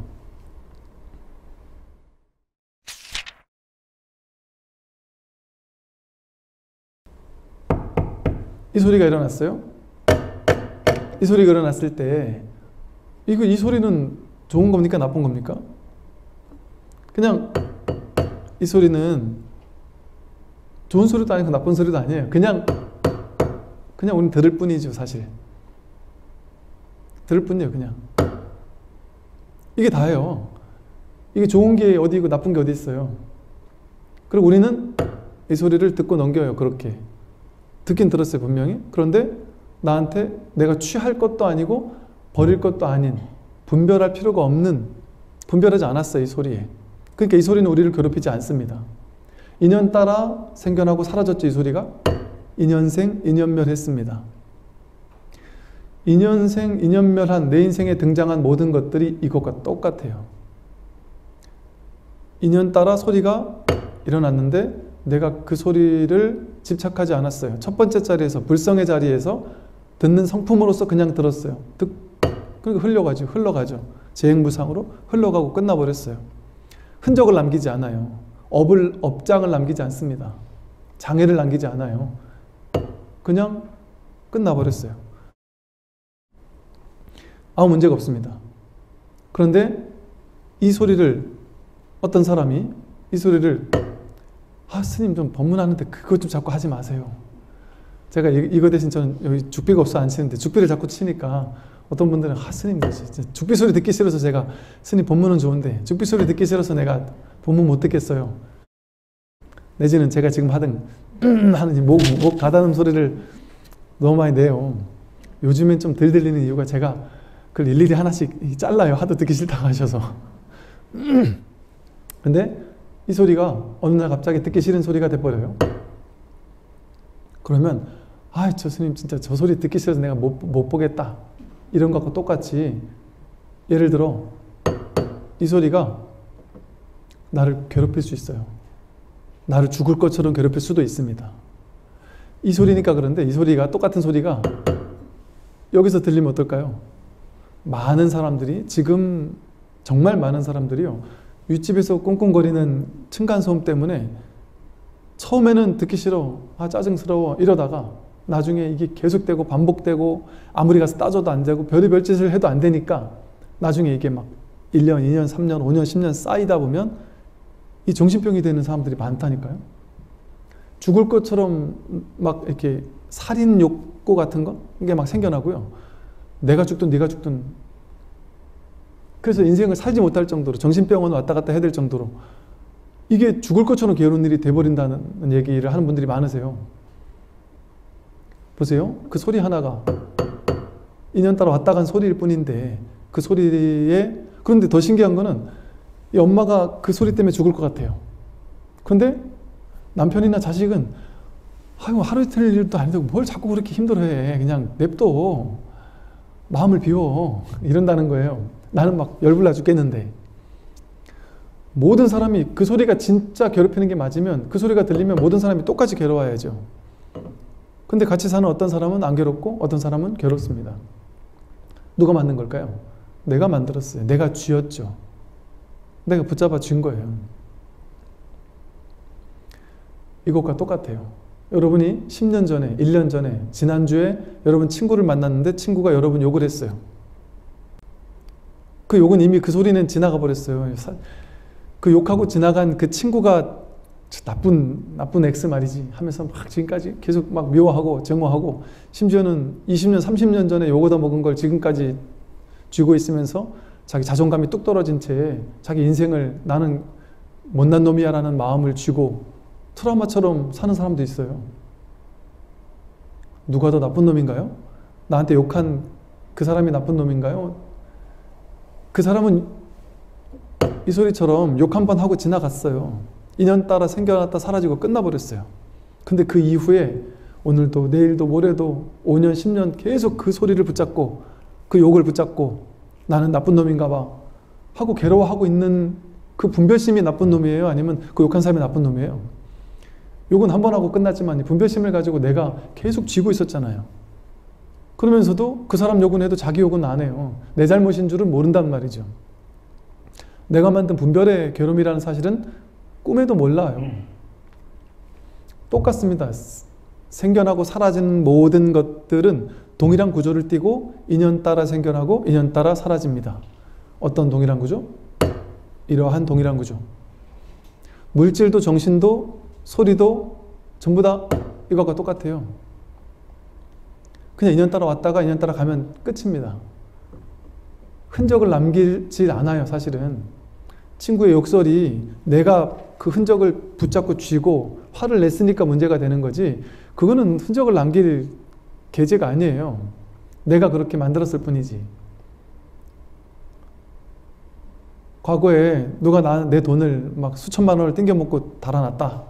이 소리가 일어났어요. 이 소리가 일어났을 때 이거 이 소리는 좋은 겁니까? 나쁜 겁니까? 그냥 이 소리는 좋은 소리도 아니고 나쁜 소리도 아니에요. 그냥 그냥 우리는 들을 뿐이죠, 사실. 들을 뿐이에요, 그냥. 이게 다예요. 이게 좋은 게 어디 있고 나쁜 게 어디 있어요. 그리고 우리는 이 소리를 듣고 넘겨요, 그렇게. 듣긴 들었어요, 분명히. 그런데 나한테 내가 취할 것도 아니고 버릴 것도 아닌, 분별할 필요가 없는, 분별하지 않았어요, 이 소리에. 그러니까 이 소리는 우리를 괴롭히지 않습니다. 인연 따라 생겨나고 사라졌죠, 이 소리가? 인연생, 인연멸했습니다. 인연생, 인연멸한 내 인생에 등장한 모든 것들이 이것과 똑같아요. 인연 따라 소리가 일어났는데 내가 그 소리를 집착하지 않았어요. 첫 번째 자리에서, 불성의 자리에서 듣는 성품으로서 그냥 들었어요. 듣, 그러니까 흘려가죠. 흘러가죠. 재행무상으로 흘러가고 끝나버렸어요. 흔적을 남기지 않아요. 업을, 업장을 남기지 않습니다. 장애를 남기지 않아요. 그냥 끝나버렸어요. 아무 문제가 없습니다. 그런데 이 소리를 어떤 사람이 이 소리를 아 스님 좀 법문하는데 그거 좀 자꾸 하지 마세요. 제가 이, 이거 대신 저는 여기 죽비가 없어 안 치는데 죽비를 자꾸 치니까 어떤 분들은 아 스님 죽비 소리 듣기 싫어서 제가 스님 법문은 좋은데 죽비 소리 듣기 싫어서 내가 법문 못 듣겠어요. 내지는 제가 지금 하던 하는 목, 목 가다듬 소리를 너무 많이 내요. 요즘엔 좀 덜 들리는 이유가 제가 그걸 일일이 하나씩 잘라요. 하도 듣기 싫다고 하셔서. 근데 이 소리가 어느 날 갑자기 듣기 싫은 소리가 돼버려요. 그러면 아, 저 스님 진짜 저 소리 듣기 싫어서 내가 못, 못 보겠다. 이런 것과 똑같이 예를 들어 이 소리가 나를 괴롭힐 수 있어요. 나를 죽을 것처럼 괴롭힐 수도 있습니다. 이 소리니까 그런데 이 소리가 똑같은 소리가 여기서 들리면 어떨까요? 많은 사람들이 지금 정말 많은 사람들이요. 윗집에서 꿍꿍거리는 층간소음 때문에 처음에는 듣기 싫어, 아 짜증스러워 이러다가 나중에 이게 계속되고 반복되고 아무리 가서 따져도 안 되고 별의별 짓을 해도 안 되니까 나중에 이게 막 일 년, 이 년, 삼 년, 오 년, 십 년 쌓이다 보면 이 정신병이 되는 사람들이 많다니까요. 죽을 것처럼 막 이렇게 살인 욕구 같은 거 이게 막 생겨나고요. 내가 죽든 네가 죽든 그래서 인생을 살지 못할 정도로 정신병원 왔다 갔다 해야 될 정도로 이게 죽을 것처럼 괴로운 일이 돼버린다는 얘기를 하는 분들이 많으세요. 보세요. 그 소리 하나가 인연 따라 왔다 간 소리일 뿐인데 그 소리에 그런데 더 신기한 거는 이 엄마가 그 소리 때문에 죽을 것 같아요. 그런데 남편이나 자식은 아이고 하루 이틀 일도 아닌데 뭘 자꾸 그렇게 힘들어해. 그냥 냅둬. 마음을 비워. 이런다는 거예요. 나는 막 열불나 죽겠는데. 모든 사람이 그 소리가 진짜 괴롭히는 게 맞으면 그 소리가 들리면 모든 사람이 똑같이 괴로워야죠. 근데 같이 사는 어떤 사람은 안 괴롭고 어떤 사람은 괴롭습니다. 누가 만든 걸까요? 내가 만들었어요. 내가 쥐었죠. 내가 붙잡아 쥔 거예요. 이것과 똑같아요. 여러분이 십 년 전에, 일 년 전에, 지난주에 여러분 친구를 만났는데 친구가 여러분 욕을 했어요. 그 욕은 이미 그 소리는 지나가 버렸어요. 그 욕하고 지나간 그 친구가 나쁜, 나쁜 X 말이지 하면서 막 지금까지 계속 막 미워하고 증오하고 심지어는 이십 년, 삼십 년 전에 욕 얻어먹은 걸 지금까지 쥐고 있으면서 자기 자존감이 뚝 떨어진 채 자기 인생을 나는 못난 놈이야 라는 마음을 쥐고 트라우마처럼 사는 사람도 있어요. 누가 더 나쁜 놈인가요? 나한테 욕한 그 사람이 나쁜 놈인가요? 그 사람은 이 소리처럼 욕 한 번 하고 지나갔어요. 인연 따라 생겨났다 사라지고 끝나버렸어요. 근데 그 이후에 오늘도 내일도 모레도 오 년, 십 년 계속 그 소리를 붙잡고 그 욕을 붙잡고 나는 나쁜 놈인가 봐 하고 괴로워하고 있는 그 분별심이 나쁜 놈이에요? 아니면 그 욕한 사람이 나쁜 놈이에요? 욕은 한 번 하고 끝났지만 분별심을 가지고 내가 계속 쥐고 있었잖아요. 그러면서도 그 사람 욕은 해도 자기 욕은 안 해요. 내 잘못인 줄은 모른단 말이죠. 내가 만든 분별의 괴로움이라는 사실은 꿈에도 몰라요. 똑같습니다. 생겨나고 사라지는 모든 것들은 동일한 구조를 띠고 인연 따라 생겨나고 인연 따라 사라집니다. 어떤 동일한 구조? 이러한 동일한 구조. 물질도 정신도 소리도 전부 다 이것과 똑같아요. 그냥 인연 따라 왔다가 인연 따라 가면 끝입니다. 흔적을 남기지 않아요, 사실은. 친구의 욕설이 내가 그 흔적을 붙잡고 쥐고 화를 냈으니까 문제가 되는 거지, 그거는 흔적을 남길 계제가 아니에요. 내가 그렇게 만들었을 뿐이지. 과거에 누가 나, 내 돈을 막 수천만 원을 띵겨먹고 달아났다.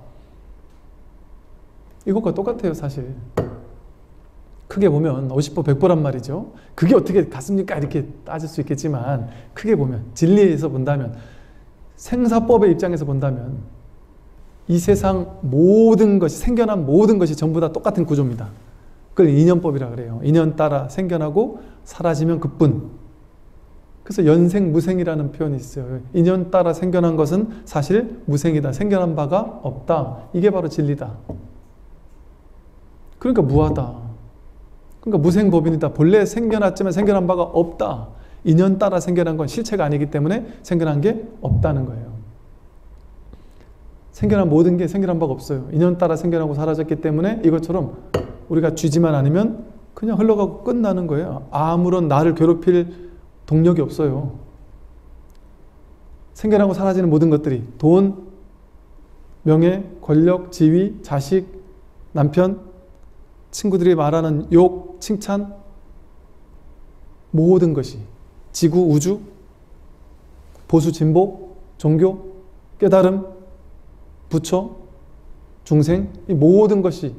이것과 똑같아요, 사실. 크게 보면 오십 보 백 보란 말이죠. 그게 어떻게 갔습니까? 이렇게 따질 수 있겠지만 크게 보면, 진리에서 본다면, 생사법의 입장에서 본다면 이 세상 모든 것이, 생겨난 모든 것이 전부 다 똑같은 구조입니다. 그걸 인연법이라 그래요. 인연 따라 생겨나고 사라지면 그뿐. 그래서 연생무생이라는 표현이 있어요. 인연 따라 생겨난 것은 사실 무생이다. 생겨난 바가 없다. 이게 바로 진리다. 그러니까 무하다. 그러니까 무생법인이다. 본래 생겨났지만 생겨난 바가 없다. 인연 따라 생겨난 건 실체가 아니기 때문에 생겨난 게 없다는 거예요. 생겨난 모든 게 생겨난 바가 없어요. 인연 따라 생겨나고 사라졌기 때문에 이것처럼 우리가 쥐지만 않으면 그냥 흘러가고 끝나는 거예요. 아무런 나를 괴롭힐 동력이 없어요. 생겨나고 사라지는 모든 것들이 돈, 명예, 권력, 지위, 자식, 남편, 친구들이 말하는 욕, 칭찬, 모든 것이 지구, 우주, 보수, 진보, 종교, 깨달음, 부처, 중생, 이 모든 것이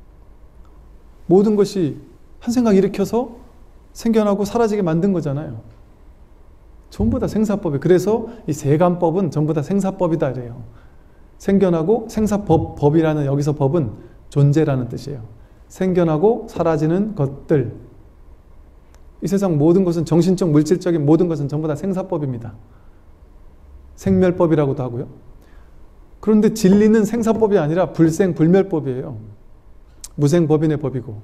모든 것이 한 생각 일으켜서 생겨나고 사라지게 만든 거잖아요. 전부 다 생사법이에요. 그래서 이 세간법은 전부 다 생사법이다 이래요. 생겨나고 생사법, 법이라는 여기서 법은 존재라는 뜻이에요. 생겨나고 사라지는 것들, 이 세상 모든 것은 정신적, 물질적인 모든 것은 전부 다 생사법입니다. 생멸법이라고도 하고요. 그런데 진리는 생사법이 아니라 불생불멸법이에요. 무생법인의 법이고,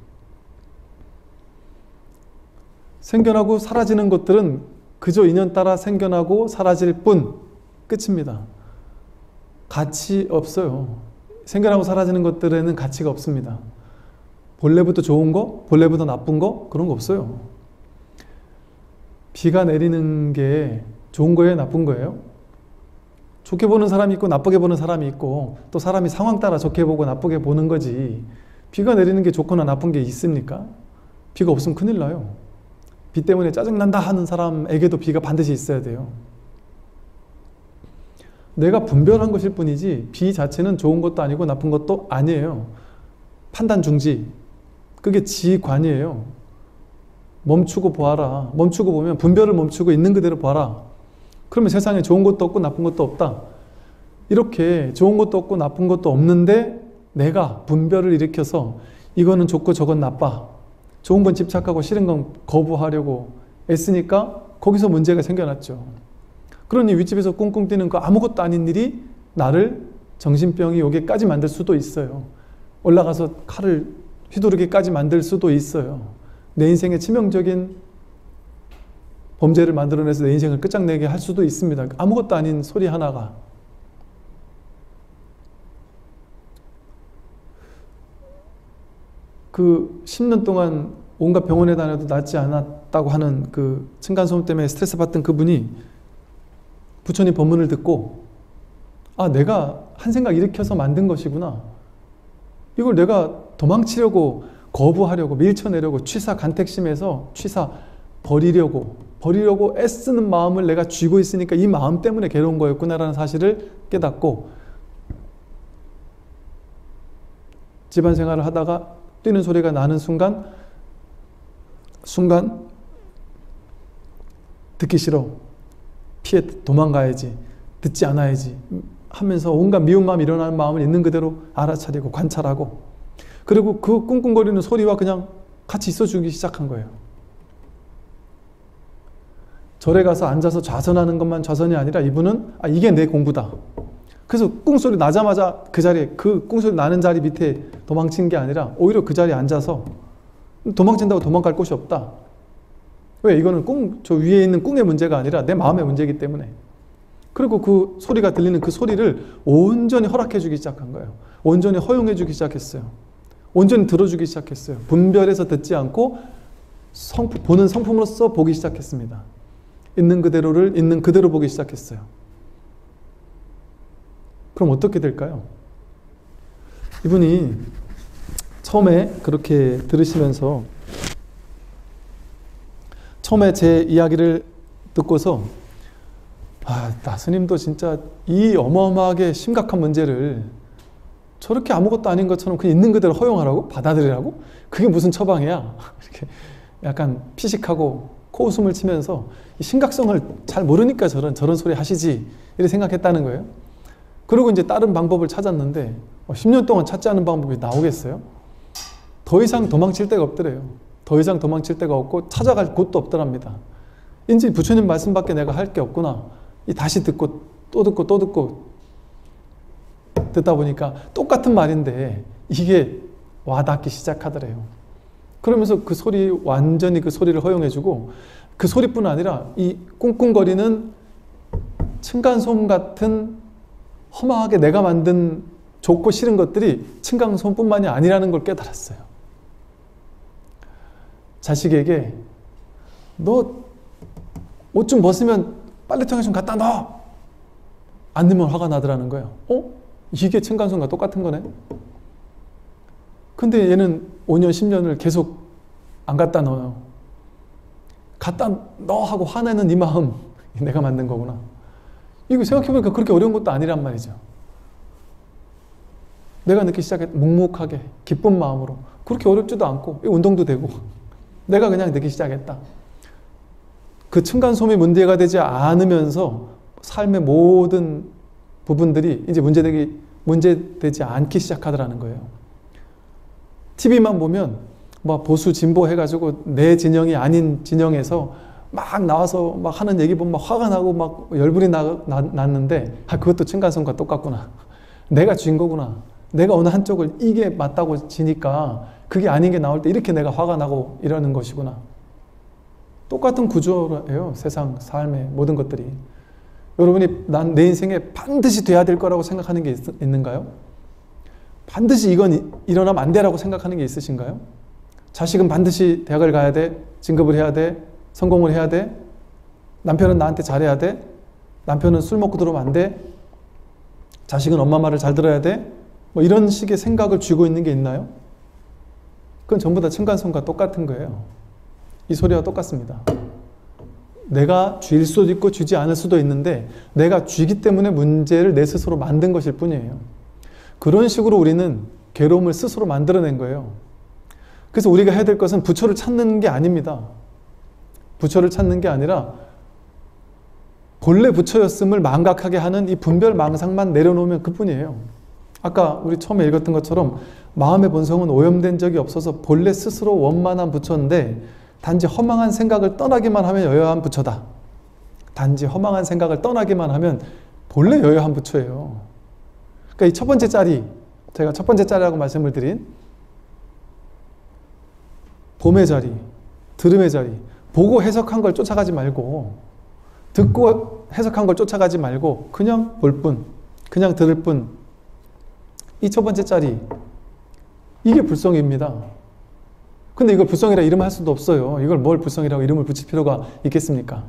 생겨나고 사라지는 것들은 그저 인연 따라 생겨나고 사라질 뿐, 끝입니다. 가치 없어요. 생겨나고 사라지는 것들에는 가치가 없습니다. 본래부터 좋은 거, 본래부터 나쁜 거, 그런 거 없어요. 비가 내리는 게 좋은 거예요, 나쁜 거예요? 좋게 보는 사람이 있고 나쁘게 보는 사람이 있고, 또 사람이 상황 따라 좋게 보고 나쁘게 보는 거지, 비가 내리는 게 좋거나 나쁜 게 있습니까? 비가 없으면 큰일 나요. 비 때문에 짜증난다 하는 사람에게도 비가 반드시 있어야 돼요. 내가 분별한 것일 뿐이지 비 자체는 좋은 것도 아니고 나쁜 것도 아니에요. 판단 중지, 그게 지관이에요. 멈추고 보아라. 멈추고 보면, 분별을 멈추고 있는 그대로 봐라. 그러면 세상에 좋은 것도 없고 나쁜 것도 없다. 이렇게 좋은 것도 없고 나쁜 것도 없는데 내가 분별을 일으켜서 이거는 좋고 저건 나빠, 좋은 건 집착하고 싫은 건 거부하려고 애쓰니까 거기서 문제가 생겨났죠. 그러니 윗집에서 꿍꿍 뛰는 그 아무것도 아닌 일이 나를 정신병이 오게까지 만들 수도 있어요. 올라가서 칼을 휘두르기까지 만들 수도 있어요. 내 인생에 치명적인 범죄를 만들어내서 내 인생을 끝장내게 할 수도 있습니다. 아무것도 아닌 소리 하나가. 그 십 년 동안 온갖 병원에 다녀도 낫지 않았다고 하는 그 층간소음 때문에 스트레스 받던 그분이 부처님 법문을 듣고, 아, 내가 한 생각 일으켜서 만든 것이구나. 이걸 내가 도망치려고, 거부하려고, 밀쳐내려고, 취사 간택심에서 취사 버리려고 버리려고 애쓰는 마음을 내가 쥐고 있으니까 이 마음 때문에 괴로운 거였구나라는 사실을 깨닫고, 집안 생활을 하다가 뛰는 소리가 나는 순간 순간 듣기 싫어. 피해 도망가야지, 듣지 않아야지 하면서 온갖 미운 마음이 일어나는 마음을 있는 그대로 알아차리고 관찰하고, 그리고 그 꿍꿍거리는 소리와 그냥 같이 있어주기 시작한 거예요. 절에 가서 앉아서 좌선하는 것만 좌선이 아니라 이분은 아 이게 내 공부다. 그래서 꿍소리 나자마자 그 자리에, 그 꿍소리 나는 자리 밑에 도망친 게 아니라 오히려 그 자리에 앉아서, 도망친다고 도망갈 곳이 없다. 왜? 이거는 꿍, 저 위에 있는 꿍의 문제가 아니라 내 마음의 문제이기 때문에. 그리고 그 소리가 들리는 그 소리를 온전히 허락해 주기 시작한 거예요. 온전히 허용해 주기 시작했어요. 온전히 들어주기 시작했어요. 분별해서 듣지 않고 성품, 보는 성품으로서 보기 시작했습니다. 있는 그대로를 있는 그대로 보기 시작했어요. 그럼 어떻게 될까요? 이분이 처음에 그렇게 들으시면서, 처음에 제 이야기를 듣고서 아, 나 스님도 진짜 이 어마어마하게 심각한 문제를 저렇게 아무것도 아닌 것처럼 그냥 있는 그대로 허용하라고? 받아들이라고? 그게 무슨 처방이야? 이렇게 약간 피식하고 코웃음을 치면서 이 심각성을 잘 모르니까 저런 저런 소리 하시지, 이렇게 생각했다는 거예요. 그리고 이제 다른 방법을 찾았는데 십 년 동안 찾지 않은 방법이 나오겠어요? 더 이상 도망칠 데가 없더래요. 더 이상 도망칠 데가 없고 찾아갈 곳도 없더랍니다. 이제 부처님 말씀밖에 내가 할 게 없구나. 이 다시 듣고 또 듣고 또 듣고 듣다 보니까 똑같은 말인데 이게 와닿기 시작하더래요. 그러면서 그 소리, 완전히 그 소리를 허용해주고, 그 소리뿐 아니라 이 꿍꿍거리는 층간소음 같은 허망하게 내가 만든 좋고 싫은 것들이 층간소음뿐만이 아니라는 걸 깨달았어요. 자식에게 너 옷 좀 벗으면 빨래통에 좀 갖다 넣어! 안 넣으면 화가 나더라는 거예요. 어? 이게 층간소음과 똑같은 거네? 근데 얘는 오 년, 십 년을 계속 안 갖다 넣어요. 갖다 넣어 하고 화내는 이 마음, 내가 만든 거구나. 이거 생각해보니까 그렇게 어려운 것도 아니란 말이죠. 내가 늦기 시작했, 묵묵하게 기쁜 마음으로, 그렇게 어렵지도 않고 운동도 되고 내가 그냥 늦기 시작했다. 그 층간소음이 문제가 되지 않으면서 삶의 모든 부분들이 이제 문제되기, 문제되지 않기 시작하더라는 거예요. 티비만 보면 뭐 보수 진보 해가지고 내 진영이 아닌 진영에서 막 나와서 막 하는 얘기 보면 막 화가 나고 막 열불이 나, 나, 났는데 아 그것도 층간소음과 똑같구나. 내가 쥔 거구나. 내가 어느 한쪽을 이게 맞다고 지니까 그게 아닌 게 나올 때 이렇게 내가 화가 나고 이러는 것이구나. 똑같은 구조예요. 세상, 삶의 모든 것들이. 여러분이 난 내 인생에 반드시 돼야 될 거라고 생각하는 게 있, 있는가요? 반드시 이건 일어나면 안 되라고 생각하는 게 있으신가요? 자식은 반드시 대학을 가야 돼, 진급을 해야 돼, 성공을 해야 돼, 남편은 나한테 잘해야 돼, 남편은 술 먹고 들어오면 안 돼, 자식은 엄마 말을 잘 들어야 돼, 뭐 이런 식의 생각을 쥐고 있는 게 있나요? 그건 전부 다 층간소음과 똑같은 거예요. 이 소리와 똑같습니다. 내가 쥘 수도 있고 쥐지 않을 수도 있는데 내가 쥐기 때문에 문제를 내 스스로 만든 것일 뿐이에요. 그런 식으로 우리는 괴로움을 스스로 만들어낸 거예요. 그래서 우리가 해야 될 것은 부처를 찾는 게 아닙니다. 부처를 찾는 게 아니라 본래 부처였음을 망각하게 하는 이 분별 망상만 내려놓으면 그뿐이에요. 아까 우리 처음에 읽었던 것처럼 마음의 본성은 오염된 적이 없어서 본래 스스로 원만한 부처인데 단지 허망한 생각을 떠나기만 하면 여여한 부처다. 단지 허망한 생각을 떠나기만 하면 본래 여여한 부처예요. 그러니까 이 첫 번째 자리, 제가 첫 번째 자리라고 말씀을 드린 봄의 자리, 들음의 자리, 보고 해석한 걸 쫓아가지 말고, 듣고 해석한 걸 쫓아가지 말고 그냥 볼 뿐, 그냥 들을 뿐, 이 첫 번째 자리, 이게 불성입니다. 근데 이걸 불성이라 이름할 수도 없어요. 이걸 뭘 불성이라고 이름을 붙일 필요가 있겠습니까?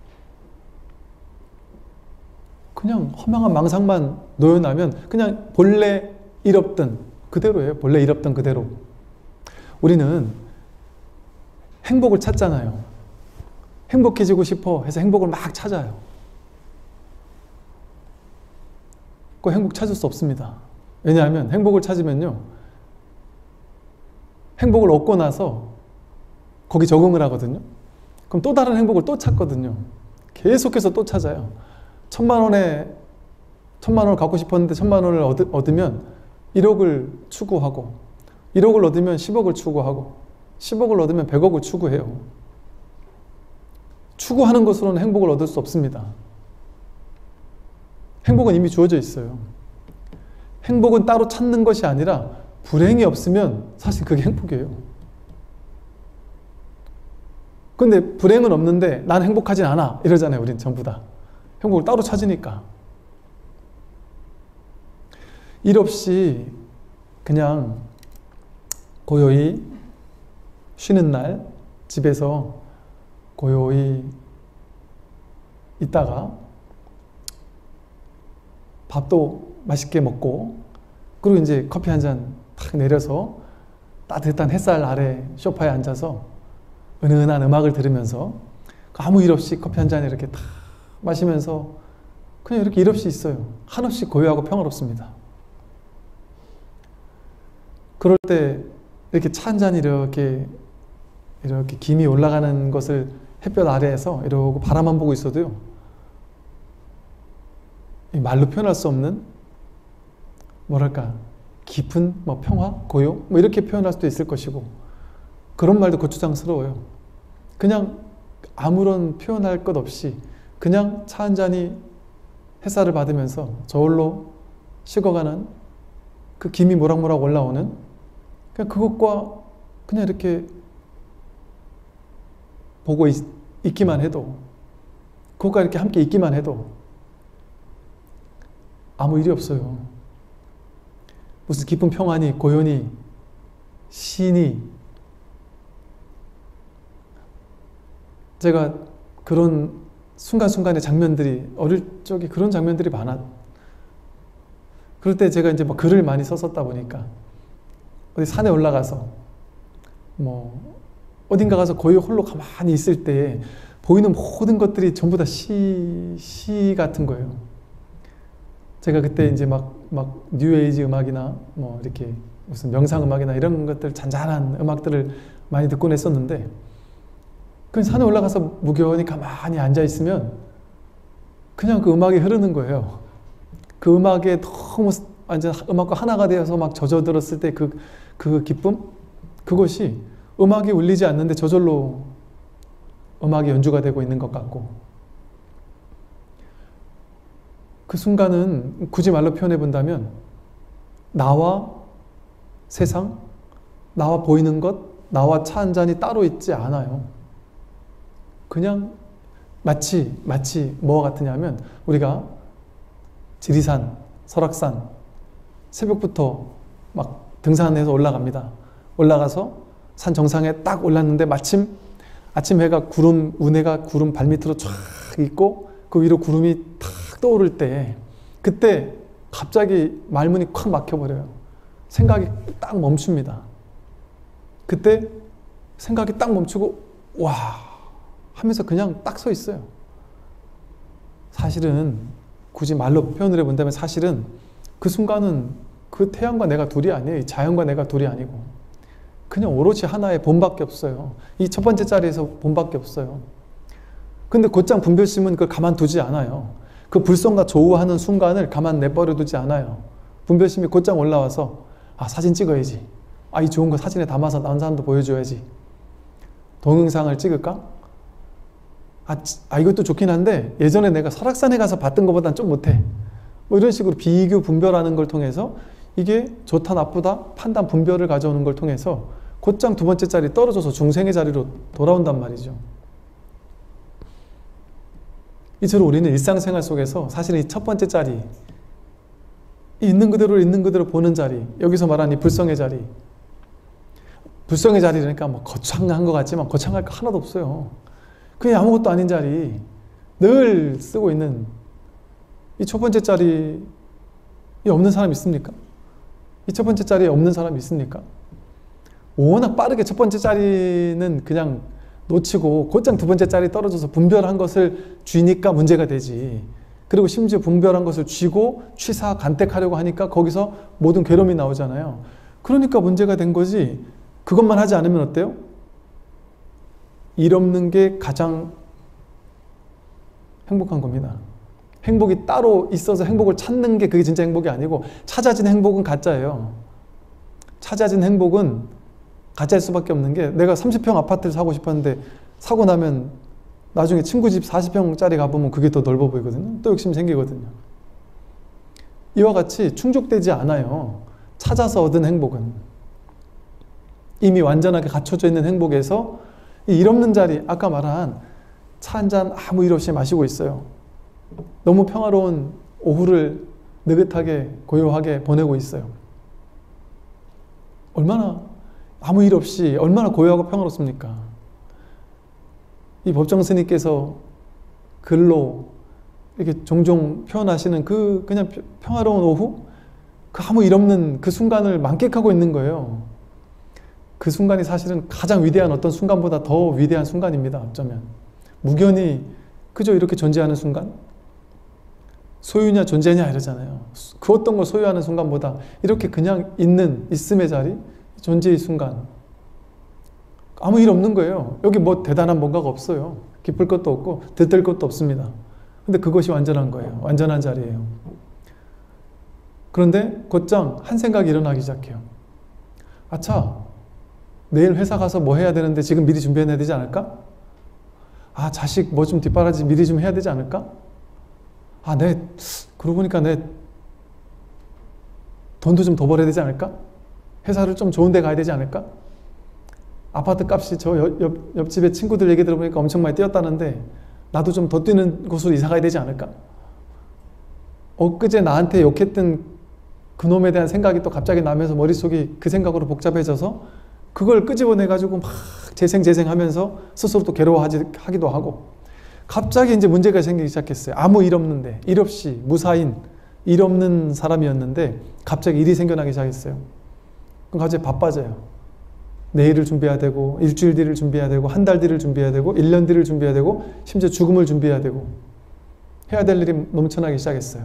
그냥 허망한 망상만 놓여나면 그냥 본래 일없던 그대로예요. 본래 일없던 그대로. 우리는 행복을 찾잖아요. 행복해지고 싶어 해서 행복을 막 찾아요. 그 행복 찾을 수 없습니다. 왜냐하면 행복을 찾으면요, 행복을 얻고 나서 거기 적응을 하거든요. 그럼 또 다른 행복을 또 찾거든요. 계속해서 또 찾아요. 천만 원에 천만 원을 갖고 싶었는데 천만 원을 얻, 얻으면 일억을 추구하고, 일억을 얻으면 십억을 추구하고, 십억을 얻으면 백억을 추구해요. 추구하는 것으로는 행복을 얻을 수 없습니다. 행복은 이미 주어져 있어요. 행복은 따로 찾는 것이 아니라 불행이 없으면 사실 그게 행복이에요. 근데 불행은 없는데 난 행복하진 않아 이러잖아요. 우린 전부 다 행복을 따로 찾으니까. 일 없이 그냥 고요히 쉬는 날 집에서 고요히 있다가 밥도 맛있게 먹고, 그리고 이제 커피 한 잔 탁 내려서 따뜻한 햇살 아래 소파에 앉아서 은은한 음악을 들으면서 아무 일 없이 커피 한 잔 이렇게 탁 마시면서 그냥 이렇게 일 없이 있어요. 한없이 고요하고 평화롭습니다. 그럴 때 이렇게 차 한 잔 이렇게 이렇게 김이 올라가는 것을 햇볕 아래에서 이러고 바라만 보고 있어도요, 말로 표현할 수 없는 뭐랄까 깊은 뭐 평화, 고요 뭐 이렇게 표현할 수도 있을 것이고, 그런 말도 거추장스러워요. 그냥 아무런 표현할 것 없이 그냥 차 한 잔이 햇살을 받으면서 저울로 식어가는 그 김이 모락모락 올라오는, 그냥 그것과 그냥 이렇게 보고 있, 있기만 해도, 그것과 이렇게 함께 있기만 해도 아무 일이 없어요. 무슨 깊은 평안이, 고요니, 신이. 제가 그런 순간순간의 장면들이, 어릴 적에 그런 장면들이 많아. 그럴 때 제가 이제 뭐 글을 많이 썼었다 보니까 어디 산에 올라가서 뭐 어딘가 가서 고요 홀로 가만히 있을 때 보이는 모든 것들이 전부 다 시, 시 같은 거예요. 제가 그때 이제 막, 막 뉴에이지 음악이나 뭐 이렇게 무슨 명상 음악이나 이런 것들, 잔잔한 음악들을 많이 듣곤 했었는데, 그 산에 올라가서 무교원히 가만히 앉아 있으면 그냥 그 음악이 흐르는 거예요. 그 음악에 너무 완전 음악과 하나가 되어서 막 젖어들었을 때 그, 그 기쁨? 그것이 음악이 울리지 않는데 저절로 음악이 연주가 되고 있는 것 같고, 그 순간은 굳이 말로 표현해 본다면 나와 세상, 나와 보이는 것, 나와 차 한 잔이 따로 있지 않아요. 그냥 마치 마치 뭐와 같으냐면, 우리가 지리산, 설악산 새벽부터 막 등산해서 올라갑니다. 올라가서 산 정상에 딱 올랐는데 마침 아침 해가 구름, 운해가 구름 발밑으로 쫙 있고 그 위로 구름이 탁 떠오를 때, 그때 갑자기 말문이 콱 막혀버려요. 생각이 딱 멈춥니다. 그때 생각이 딱 멈추고 와 하면서 그냥 딱 서 있어요. 사실은 굳이 말로 표현을 해본다면 사실은 그 순간은 그 태양과 내가 둘이 아니에요. 이 자연과 내가 둘이 아니고 그냥 오롯이 하나의 본밖에 없어요. 이 첫 번째 자리에서 본밖에 없어요. 근데 곧장 분별심은 그걸 가만두지 않아요. 그 불성과 조우하는 순간을 가만 내버려 두지 않아요. 분별심이 곧장 올라와서 아 사진 찍어야지. 아 이 좋은 거 사진에 담아서 다른 사람도 보여줘야지. 동영상을 찍을까? 아, 아 이것도 좋긴 한데 예전에 내가 설악산에 가서 봤던 것보단 좀 못해. 뭐 이런 식으로 비교 분별하는 걸 통해서 이게 좋다 나쁘다 판단 분별을 가져오는 걸 통해서 곧장 두 번째 자리 떨어져서 중생의 자리로 돌아온단 말이죠. 이처럼 우리는 일상생활 속에서 사실은 이 첫 번째 자리, 이 있는 그대로 있는 그대로 보는 자리, 여기서 말하는 이 불성의 자리, 불성의 자리라니까 뭐 거창한 것 같지만 거창할 거 하나도 없어요. 그냥 아무것도 아닌 자리, 늘 쓰고 있는 이 첫 번째 자리에 없는 사람 있습니까? 이 첫 번째 자리에 없는 사람이 있습니까? 워낙 빠르게 첫 번째 자리는 그냥 놓치고 곧장 두 번째 자리 떨어져서 분별한 것을 쥐니까 문제가 되지. 그리고 심지어 분별한 것을 쥐고 취사, 간택하려고 하니까 거기서 모든 괴로움이 나오잖아요. 그러니까 문제가 된 거지. 그것만 하지 않으면 어때요? 일 없는 게 가장 행복한 겁니다. 행복이 따로 있어서 행복을 찾는 게 그게 진짜 행복이 아니고 찾아진 행복은 가짜예요. 찾아진 행복은 가짜일 수밖에 없는 게 내가 삼십 평 아파트를 사고 싶었는데 사고 나면 나중에 친구 집 사십 평짜리 가보면 그게 더 넓어 보이거든요. 또 욕심 생기거든요. 이와 같이 충족되지 않아요. 찾아서 얻은 행복은. 이미 완전하게 갖춰져 있는 행복에서 일 없는 자리, 아까 말한 차 한 잔 아무 일 없이 마시고 있어요. 너무 평화로운 오후를 느긋하게 고요하게 보내고 있어요. 얼마나 아무 일 없이 얼마나 고요하고 평화롭습니까? 이 법정 스님께서 글로 이렇게 종종 표현하시는 그 그냥 평화로운 오후, 그 아무 일 없는 그 순간을 만끽하고 있는 거예요. 그 순간이 사실은 가장 위대한 어떤 순간보다 더 위대한 순간입니다. 어쩌면 무견이 그저 이렇게 존재하는 순간, 소유냐 존재냐 이러잖아요. 그 어떤 걸 소유하는 순간보다 이렇게 그냥 있는 있음의 자리, 존재의 순간, 아무 일 없는 거예요. 여기 뭐 대단한 뭔가가 없어요. 기쁠 것도 없고 들뜰 것도 없습니다. 근데 그것이 완전한 거예요. 완전한 자리예요. 그런데 곧장 한 생각이 일어나기 시작해요. 아차, 내일 회사 가서 뭐 해야 되는데 지금 미리 준비해야 되지 않을까? 아, 자식 뭐 좀 뒷바라지 미리 좀 해야 되지 않을까? 아, 내 그러고 보니까 내 돈도 좀 더 벌어야 되지 않을까? 회사를 좀 좋은 데 가야 되지 않을까? 아파트 값이 저 옆, 옆, 옆집에 친구들 얘기 들어보니까 엄청 많이 뛰었다는데 나도 좀 더 뛰는 곳으로 이사 가야 되지 않을까? 엊그제 나한테 욕했던 그놈에 대한 생각이 또 갑자기 나면서 머릿속이 그 생각으로 복잡해져서 그걸 끄집어내가지고 막 재생재생하면서 스스로 또 괴로워하기도 하고, 갑자기 이제 문제가 생기기 시작했어요. 아무 일 없는데, 일 없이 무사인, 일 없는 사람이었는데 갑자기 일이 생겨나기 시작했어요. 그럼 갑자기 바빠져요. 내일을 준비해야 되고, 일주일 뒤를 준비해야 되고, 한 달 뒤를 준비해야 되고, 일 년 뒤를 준비해야 되고, 심지어 죽음을 준비해야 되고, 해야 될 일이 넘쳐나기 시작했어요.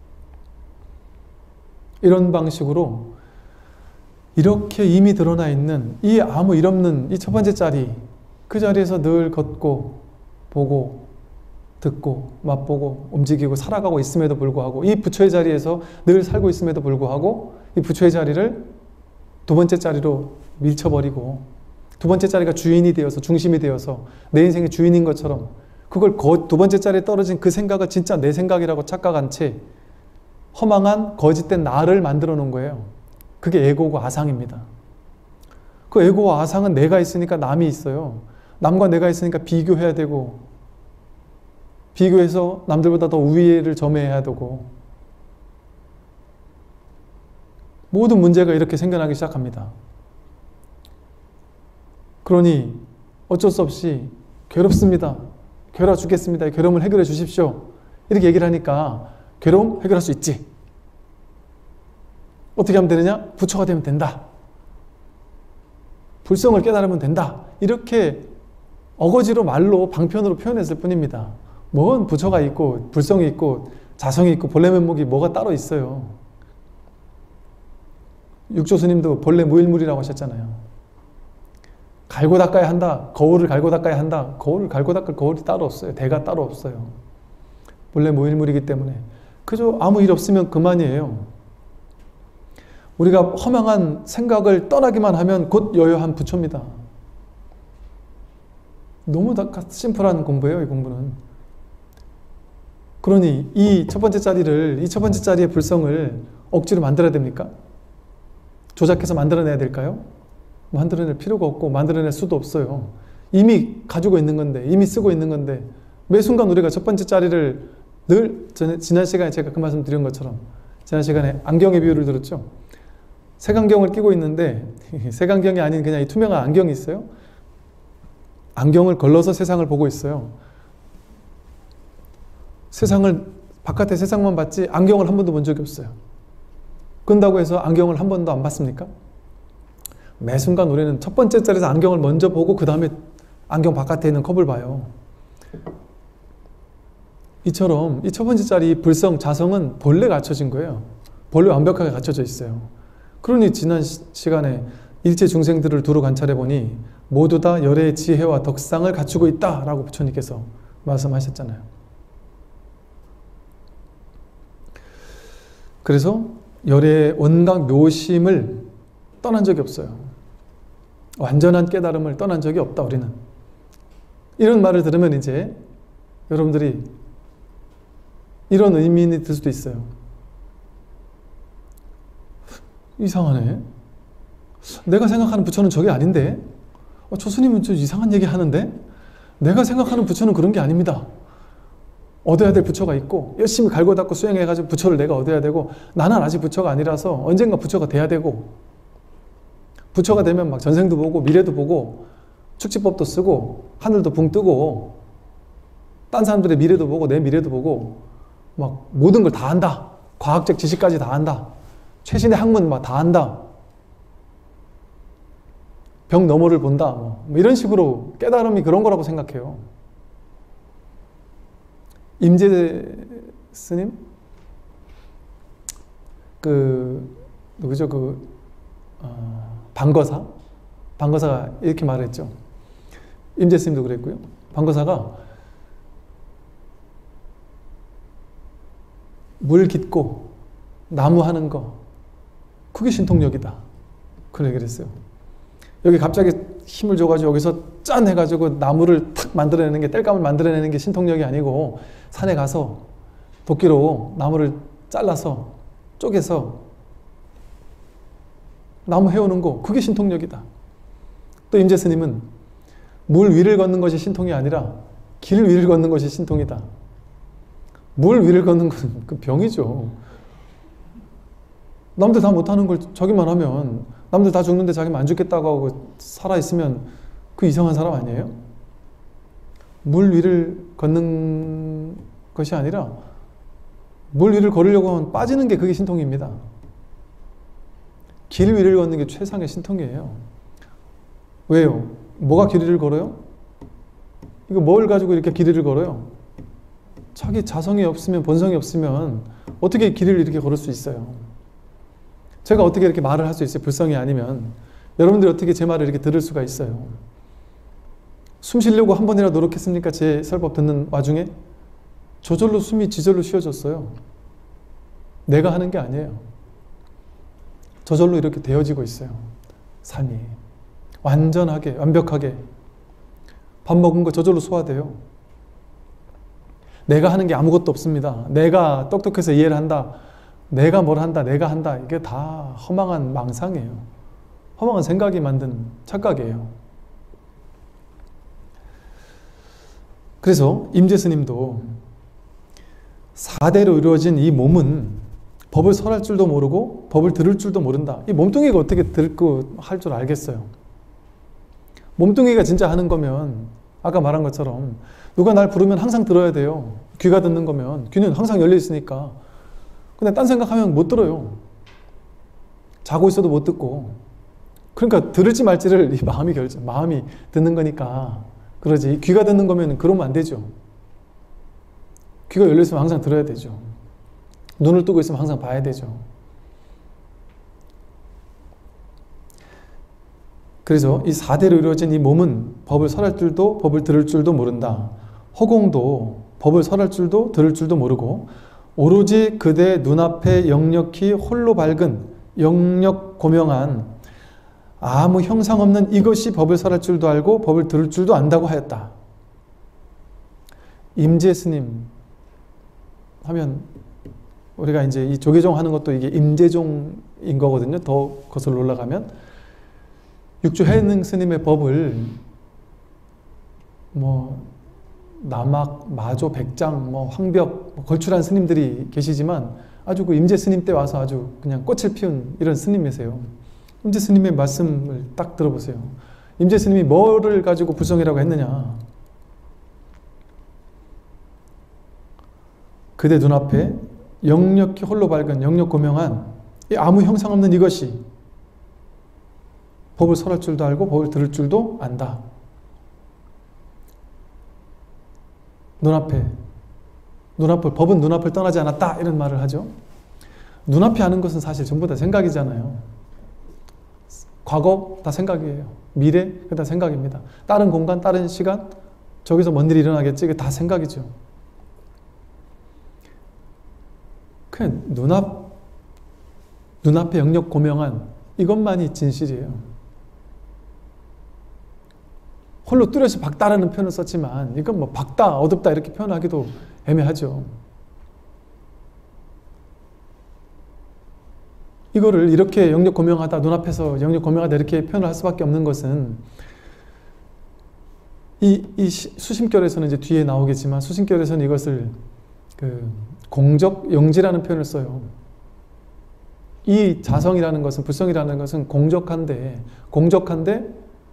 이런 방식으로 이렇게 이미 드러나 있는 이 아무 일 없는 이 첫 번째 자리, 그 자리에서 늘 걷고 보고 듣고 맛보고 움직이고 살아가고 있음에도 불구하고, 이 부처의 자리에서 늘 살고 있음에도 불구하고 이 부처의 자리를 두 번째 자리로 밀쳐버리고, 두 번째 자리가 주인이 되어서 중심이 되어서 내 인생의 주인인 것처럼 그걸 두 번째 자리에 떨어진 그 생각을 진짜 내 생각이라고 착각한 채 허망한 거짓된 나를 만들어 놓은 거예요. 그게 에고고 아상입니다. 그 에고와 아상은 내가 있으니까 남이 있어요. 남과 내가 있으니까 비교해야 되고, 비교해서 남들보다 더 우위를 점해야 되고, 모든 문제가 이렇게 생겨나기 시작합니다. 그러니 어쩔 수 없이 괴롭습니다. 괴로워 죽겠습니다. 괴로움을 해결해 주십시오. 이렇게 얘기를 하니까 괴로움 해결할 수 있지. 어떻게 하면 되느냐? 부처가 되면 된다. 불성을 깨달으면 된다. 이렇게 어거지로 말로 방편으로 표현했을 뿐입니다. 뭔 부처가 있고 불성이 있고 자성이 있고 본래 면목이 뭐가 따로 있어요. 육조 스님도 본래 무일물이라고 하셨잖아요. 갈고 닦아야 한다. 거울을 갈고 닦아야 한다. 거울을 갈고 닦을 거울이 따로 없어요. 대가 따로 없어요. 본래 무일물이기 때문에 그저 아무 일 없으면 그만이에요. 우리가 허망한 생각을 떠나기만 하면 곧 여여한 부처입니다. 너무 심플한 공부예요, 이 공부는. 그러니 이 첫 번째 자리를, 이 첫 번째 자리의 불성을 억지로 만들어야 됩니까? 조작해서 만들어내야 될까요? 만들어낼 필요가 없고 만들어낼 수도 없어요. 이미 가지고 있는 건데, 이미 쓰고 있는 건데, 매 순간 우리가 첫 번째 자리를 늘, 지난 시간에 제가 그 말씀 드린 것처럼, 지난 시간에 안경의 비유를 들었죠? 색안경을 끼고 있는데 색안경이 아닌 그냥 이 투명한 안경이 있어요. 안경을 걸러서 세상을 보고 있어요. 세상을, 바깥의 세상만 봤지 안경을 한 번도 본 적이 없어요. 그런다고 해서 안경을 한 번도 안 봤습니까? 매 순간 우리는 첫 번째 자리에서 안경을 먼저 보고 그 다음에 안경 바깥에 있는 컵을 봐요. 이처럼 이 첫 번째 자리 불성, 자성은 본래 갖춰진 거예요. 본래 완벽하게 갖춰져 있어요. 그러니 지난 시, 시간에 일체 중생들을 두루 관찰해 보니 모두 다 열의 지혜와 덕상을 갖추고 있다라고 부처님께서 말씀하셨잖아요. 그래서 열의 온갖 묘심을 떠난 적이 없어요. 완전한 깨달음을 떠난 적이 없다, 우리는. 이런 말을 들으면 이제 여러분들이 이런 의미는 들 수도 있어요. 이상하네. 내가 생각하는 부처는 저게 아닌데? 어, 저 스님은 좀 이상한 얘기 하는데? 내가 생각하는 부처는 그런 게 아닙니다. 얻어야 될 부처가 있고 열심히 갈고 닦고 수행해가지고 부처를 내가 얻어야 되고 나는 아직 부처가 아니라서 언젠가 부처가 돼야 되고 부처가 되면 막 전생도 보고 미래도 보고 축지법도 쓰고 하늘도 붕 뜨고 딴 사람들의 미래도 보고 내 미래도 보고 막 모든 걸 다 안다. 과학적 지식까지 다 안다. 최신의 학문 막 다 안다. 벽 너머를 본다. 뭐 이런 식으로 깨달음이 그런 거라고 생각해요. 임재 스님? 그, 누구죠? 그, 어, 방거사? 방거사가 이렇게 말했죠. 임재 스님도 그랬고요. 방거사가 물 깃고 나무 하는 거, 그게 신통력이다. 그런 얘기를 했어요. 여기 갑자기 힘을 줘가지고 여기서 짠 해가지고 나무를 탁 만들어내는 게, 땔감을 만들어내는 게 신통력이 아니고 산에 가서 도끼로 나무를 잘라서 쪼개서 나무 해오는 거, 그게 신통력이다. 또 임재 스님은 물 위를 걷는 것이 신통이 아니라 길 위를 걷는 것이 신통이다. 물 위를 걷는 것은 그 병이죠. 남들 다 못하는 걸 자기만 하면, 남들 다 죽는데 자기만 안 죽겠다고 하고 살아있으면 그 이상한 사람 아니에요? 물 위를 걷는 것이 아니라 물 위를 걸으려고 하면 빠지는 게 그게 신통입니다. 길 위를 걷는 게 최상의 신통이에요. 왜요? 뭐가 길 위를 걸어요? 이거 뭘 가지고 이렇게 길 위를 걸어요? 자기 자성이 없으면, 본성이 없으면 어떻게 길을 이렇게 걸을 수 있어요? 제가 어떻게 이렇게 말을 할 수 있어요? 불성이 아니면. 여러분들이 어떻게 제 말을 이렇게 들을 수가 있어요? 숨 쉬려고 한 번이라도 노력했습니까? 제 설법 듣는 와중에? 저절로 숨이 지절로 쉬어졌어요. 내가 하는 게 아니에요. 저절로 이렇게 되어지고 있어요. 삶이. 완전하게, 완벽하게. 밥 먹은 거 저절로 소화돼요. 내가 하는 게 아무것도 없습니다. 내가 똑똑해서 이해를 한다. 내가 뭘 한다. 내가 한다. 이게 다 허망한 망상이에요. 허망한 생각이 만든 착각이에요. 그래서 임재 스님도 사대로 이루어진 이 몸은 법을 설할 줄도 모르고 법을 들을 줄도 모른다. 이 몸뚱이가 어떻게 듣고 할 줄 알겠어요? 몸뚱이가 진짜 하는 거면 아까 말한 것처럼 누가 날 부르면 항상 들어야 돼요. 귀가 듣는 거면 귀는 항상 열려 있으니까. 근데 딴 생각하면 못 들어요. 자고 있어도 못 듣고. 그러니까 들을지 말지를 이 마음이 결정. 마음이 듣는 거니까 그러지. 귀가 듣는 거면 그러면 안 되죠. 귀가 열려 있으면 항상 들어야 되죠. 눈을 뜨고 있으면 항상 봐야 되죠. 그래서 이 사대로 이루어진 이 몸은 법을 설할 줄도 법을 들을 줄도 모른다. 허공도 법을 설할 줄도 들을 줄도 모르고 오로지 그대 눈앞에 역력히 홀로 밝은 역력 고명한 아무 형상 없는 이것이 법을 설할 줄도 알고 법을 들을 줄도 안다고 하였다. 임재 스님 하면 우리가 이제 이 조계종 하는 것도 이게 임재종인 거거든요. 더 거슬러 올라가면 육주해능 스님의 법을 뭐 남학, 마조, 백장, 뭐 황벽, 뭐 걸출한 스님들이 계시지만 아주 그 임재 스님 때 와서 아주 그냥 꽃을 피운 이런 스님이세요. 임재 스님의 말씀을 딱 들어보세요. 임재 스님이 뭐를 가지고 불성이라고 했느냐? 그대 눈앞에 역력히 홀로 밝은 역력 고명한 이 아무 형상 없는 이것이 법을 설할 줄도 알고 법을 들을 줄도 안다. 눈앞에 눈앞을 법은 눈앞을 떠나지 않았다 이런 말을 하죠. 눈앞에 아는 것은 사실 전부 다 생각이잖아요. 과거 다 생각이에요. 미래 다 생각입니다. 다른 공간, 다른 시간 저기서 뭔 일이 일어나겠지 이게 다 생각이죠. 그냥 눈앞 눈앞에 영역 고명한 이것만이 진실이에요. 홀로 뚜렷이 밝다라는 표현을 썼지만 이건 뭐 밝다, 어둡다 이렇게 표현하기도 애매하죠. 이거를 이렇게 영역 고명하다, 눈앞에서 영역 고명하다 이렇게 표현을 할 수밖에 없는 것은 이, 이 수심결에서는 이제 뒤에 나오겠지만 수심결에서는 이것을 그 공적 영지라는 표현을 써요. 이 자성이라는 것은, 불성이라는 것은 공적한데, 공적한데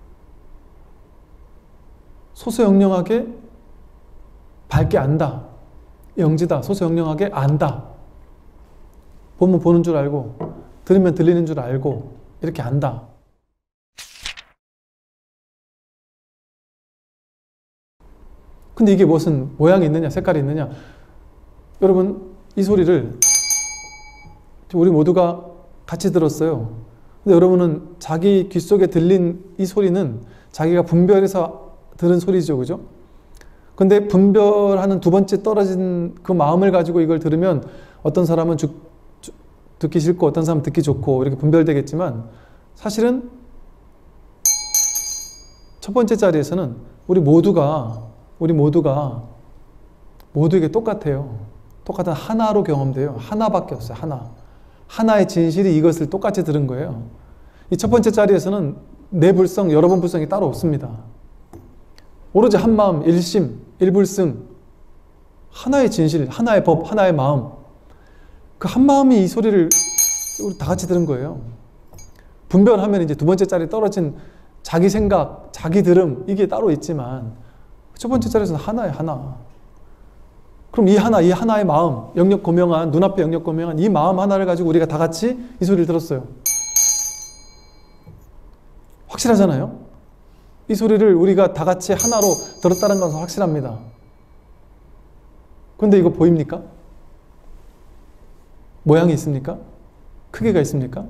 소소영령하게 밝게 안다. 영지다. 소소영령하게 안다. 보면 보는 줄 알고, 들으면 들리는 줄 알고, 이렇게 안다. 근데 이게 무슨 모양이 있느냐, 색깔이 있느냐. 여러분, 이 소리를 우리 모두가 같이 들었어요. 근데 여러분은 자기 귀 속에 들린 이 소리는 자기가 분별해서 들은 소리죠, 그죠? 근데 분별하는 두 번째 떨어진 그 마음을 가지고 이걸 들으면 어떤 사람은 주, 주, 듣기 싫고 어떤 사람은 듣기 좋고 이렇게 분별되겠지만 사실은 첫 번째 자리에서는 우리 모두가 우리 모두가 모두에게 똑같아요. 똑같은 하나로 경험돼요. 하나밖에 없어요. 하나. 하나의 진실이 이것을 똑같이 들은 거예요. 이 첫 번째 자리에서는 내 불성, 여러분 불성이 따로 없습니다. 오로지 한마음, 일심, 일불승, 하나의 진실, 하나의 법, 하나의 마음. 그 한마음이 이 소리를 우리 다 같이 들은 거예요. 분별하면 이제 두 번째 자리에 떨어진 자기 생각, 자기 들음, 이게 따로 있지만 첫 번째 자리에서는 하나의 하나. 그럼 이 하나, 이 하나의 마음, 영역 고명한, 눈앞에 영역 고명한 이 마음 하나를 가지고 우리가 다 같이 이 소리를 들었어요. 확실하잖아요? 이 소리를 우리가 다 같이 하나로 들었다는 것은 확실합니다. 그런데 이거 보입니까? 모양이 있습니까? 크기가 있습니까?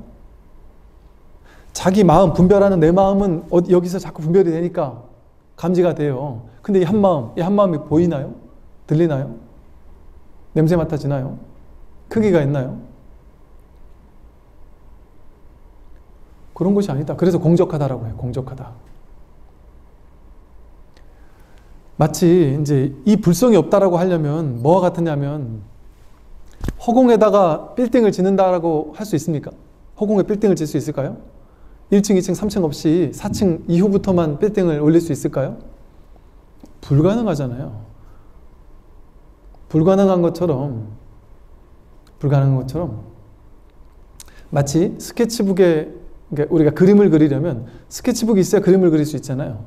자기 마음, 분별하는 내 마음은 어디, 여기서 자꾸 분별이 되니까 감지가 돼요. 근데 이 한마음, 이 한마음이 보이나요? 들리나요? 냄새 맡아지나요? 크기가 있나요? 그런 것이 아니다. 그래서 공적하다라고 해요. 공적하다. 마치 이제 이 불성이 없다라고 하려면 뭐와 같으냐면 허공에다가 빌딩을 짓는다라고 할 수 있습니까? 허공에 빌딩을 짓을 수 있을까요? 일 층, 이 층, 삼 층 없이 사 층 이후부터만 빌딩을 올릴 수 있을까요? 불가능하잖아요. 불가능한 것처럼 불가능한 것처럼 마치 스케치북에 그러니까 우리가 그림을 그리려면 스케치북이 있어야 그림을 그릴 수 있잖아요.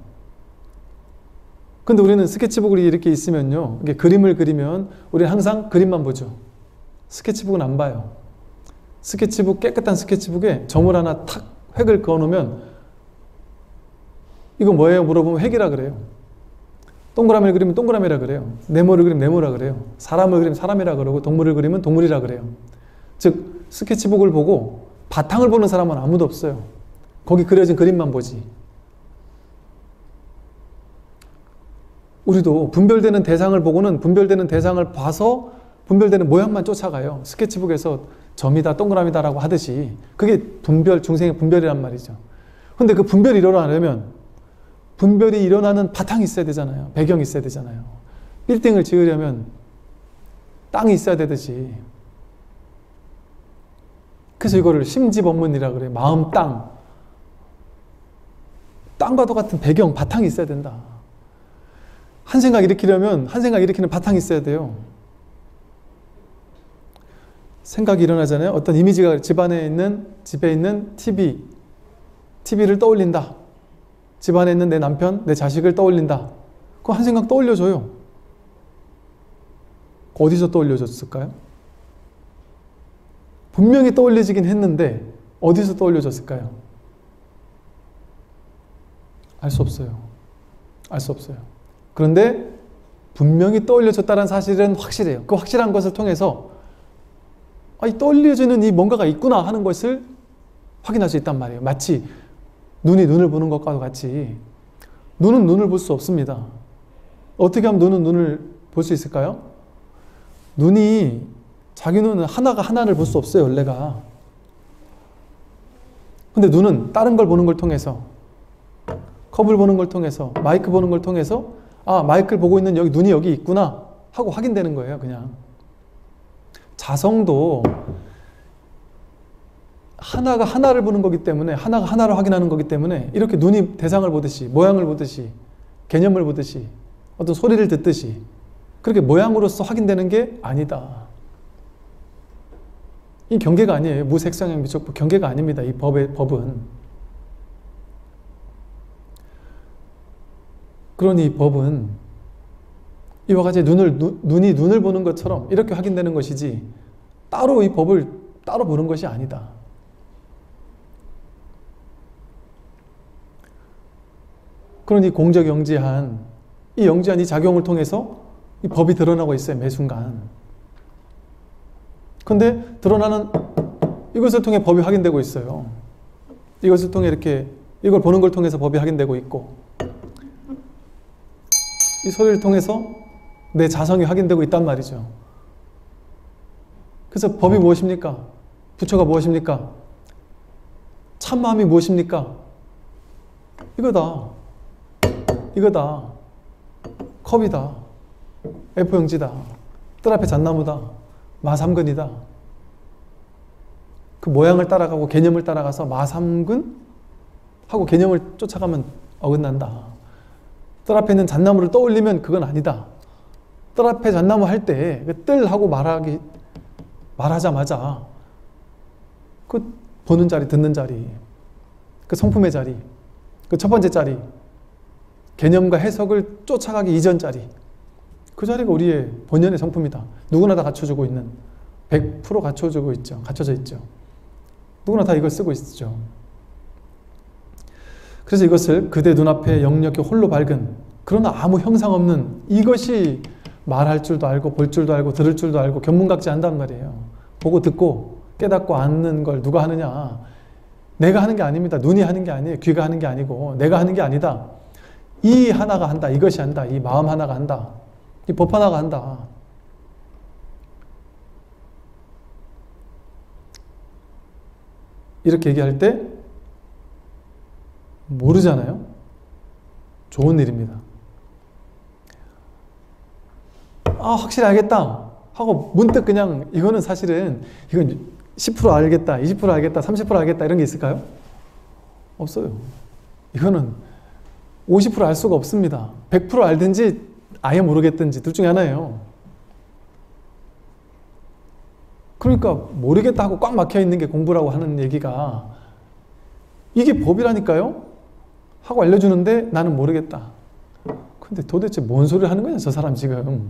근데 우리는 스케치북이 이렇게 있으면요, 이게 그림을 그리면 우리는 항상 그림만 보죠. 스케치북은 안 봐요. 스케치북, 깨끗한 스케치북에 점을 하나 탁 획을 그어 놓으면 이거 뭐예요? 물어보면 획이라 그래요. 동그라미를 그리면 동그라미라 그래요. 네모를 그리면 네모라 그래요. 사람을 그리면 사람이라 그러고 동물을 그리면 동물이라 그래요. 즉 스케치북을 보고 바탕을 보는 사람은 아무도 없어요. 거기 그려진 그림만 보지. 우리도 분별되는 대상을 보고는 분별되는 대상을 봐서 분별되는 모양만 쫓아가요. 스케치북에서 점이다 동그라미다 라고 하듯이 그게 분별, 중생의 분별이란 말이죠. 근데 그 분별이 일어나려면 분별이 일어나는 바탕이 있어야 되잖아요. 배경이 있어야 되잖아요. 빌딩을 지으려면 땅이 있어야 되듯이. 그래서 이거를 심지법문이라 그래요. 마음 땅. 땅과 똑같은 배경, 바탕이 있어야 된다. 한 생각 일으키려면 한 생각 일으키는 바탕이 있어야 돼요. 생각이 일어나잖아요. 어떤 이미지가 집안에 있는, 집에 있는 티비, 티비를 떠올린다. 집안에 있는 내 남편, 내 자식을 떠올린다. 그거 한 생각 떠올려줘요. 어디서 떠올려졌을까요? 분명히 떠올려지긴 했는데 어디서 떠올려졌을까요? 알 수 없어요. 알 수 없어요. 그런데 분명히 떠올려졌다는 사실은 확실해요. 그 확실한 것을 통해서 아, 이 떠올려지는 이 뭔가가 있구나 하는 것을 확인할 수 있단 말이에요. 마치 눈이 눈을 보는 것과 같이 눈은 눈을 볼 수 없습니다. 어떻게 하면 눈은 눈을 볼 수 있을까요? 눈이 자기 눈은 하나가 하나를 볼 수 없어요. 원래가 근데 눈은 다른 걸 보는 걸 통해서, 컵을 보는 걸 통해서, 마이크 보는 걸 통해서 아, 마이크를 보고 있는 여기 눈이 여기 있구나 하고 확인되는 거예요. 그냥 자성도 하나가 하나를 보는 거기 때문에, 하나가 하나를 확인하는 거기 때문에 이렇게 눈이 대상을 보듯이, 모양을 보듯이, 개념을 보듯이, 어떤 소리를 듣듯이 그렇게 모양으로서 확인되는 게 아니다. 이 경계가 아니에요. 무색상형 미촉법 경계가 아닙니다. 이 법의 법은. 그러니 이 법은 이와 같이 눈을, 눈, 눈이 눈을 보는 것처럼 이렇게 확인되는 것이지 따로 이 법을 따로 보는 것이 아니다. 그러니 공적 영지한, 이 영지한 이 작용을 통해서 이 법이 드러나고 있어요. 매 순간. 근데 드러나는 이것을 통해 법이 확인되고 있어요. 이것을 통해 이렇게 이걸 보는 걸 통해서 법이 확인되고 있고, 이 소리를 통해서 내 자성이 확인되고 있단 말이죠. 그래서 법이 무엇입니까? 부처가 무엇입니까? 참마음이 무엇입니까? 이거다. 이거다. 컵이다. 에프용지다. 뜰 앞에 잣나무다. 마삼근이다. 그 모양을 따라가고 개념을 따라가서 마삼근 하고 개념을 쫓아가면 어긋난다. 뜰 앞에 있는 잣나무를 떠올리면 그건 아니다. 뜰 앞에 잣나무 할 때 그 뜰 하고 말하기 말하자마자 그 보는 자리, 듣는 자리, 그 성품의 자리, 그 첫 번째 자리, 개념과 해석을 쫓아가기 이전 자리, 그 자리가 우리의 본연의 성품이다. 누구나 다 갖춰주고 있는, 백 퍼센트 갖춰주고 있죠. 갖춰져 있죠. 누구나 다 이걸 쓰고 있죠. 그래서 이것을 그대 눈앞에 역력히 홀로 밝은, 그러나 아무 형상 없는, 이것이 말할 줄도 알고 볼 줄도 알고 들을 줄도 알고 견문각지 한단 말이에요. 보고 듣고 깨닫고 아는 걸 누가 하느냐? 내가 하는 게 아닙니다. 눈이 하는 게 아니에요. 귀가 하는 게 아니고 내가 하는 게 아니다. 이 하나가 한다. 이것이 한다. 이 마음 하나가 한다. 이 법 하나가 한다. 이렇게 얘기할 때 모르잖아요. 좋은 일입니다. 아, 확실히 알겠다 하고 문득 그냥, 이거는 사실은 이건 십 퍼센트 알겠다, 이십 퍼센트 알겠다, 삼십 퍼센트 알겠다 이런 게 있을까요? 없어요. 이거는 오십 퍼센트 알 수가 없습니다. 백 퍼센트 알든지 아예 모르겠든지 둘 중에 하나예요. 그러니까 모르겠다 하고 꽉 막혀 있는 게 공부라고 하는 얘기가, 이게 법이라니까요? 하고 알려주는데 나는 모르겠다. 근데 도대체 뭔 소리를 하는 거냐 저 사람 지금.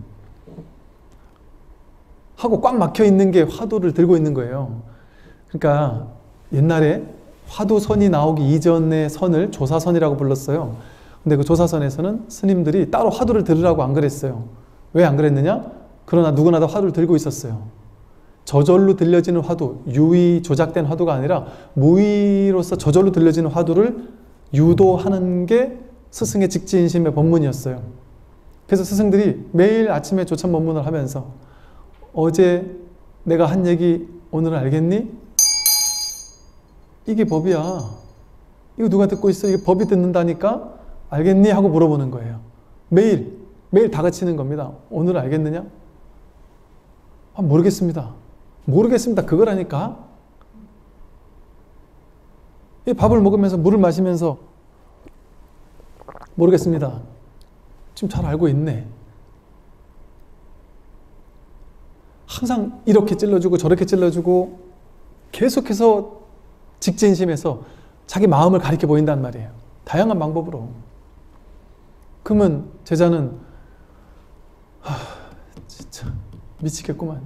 하고 꽉 막혀 있는 게 화두를 들고 있는 거예요. 그러니까 옛날에 화두선이 나오기 이전의 선을 조사선이라고 불렀어요. 근데 그 조사선에서는 스님들이 따로 화두를 들으라고 안 그랬어요. 왜 안 그랬느냐? 그러나 누구나 다 화두를 들고 있었어요. 저절로 들려지는 화두, 유의 조작된 화두가 아니라 무의로서 저절로 들려지는 화두를 유도하는 게 스승의 직지인심의 법문이었어요. 그래서 스승들이 매일 아침에 조참 법문을 하면서 어제 내가 한 얘기 오늘 알겠니? 이게 법이야. 이거 누가 듣고 있어? 이게 법이 듣는다니까? 알겠니? 하고 물어보는 거예요. 매일, 매일 다 같이는 겁니다. 오늘 알겠느냐? 아, 모르겠습니다. 모르겠습니다. 그거라니까? 이 밥을 먹으면서 물을 마시면서 모르겠습니다. 지금 잘 알고 있네. 항상 이렇게 찔러주고 저렇게 찔러주고 계속해서 직진심에서 자기 마음을 가리켜 보인단 말이에요. 다양한 방법으로. 그러면 제자는 하, 진짜 미치겠구만.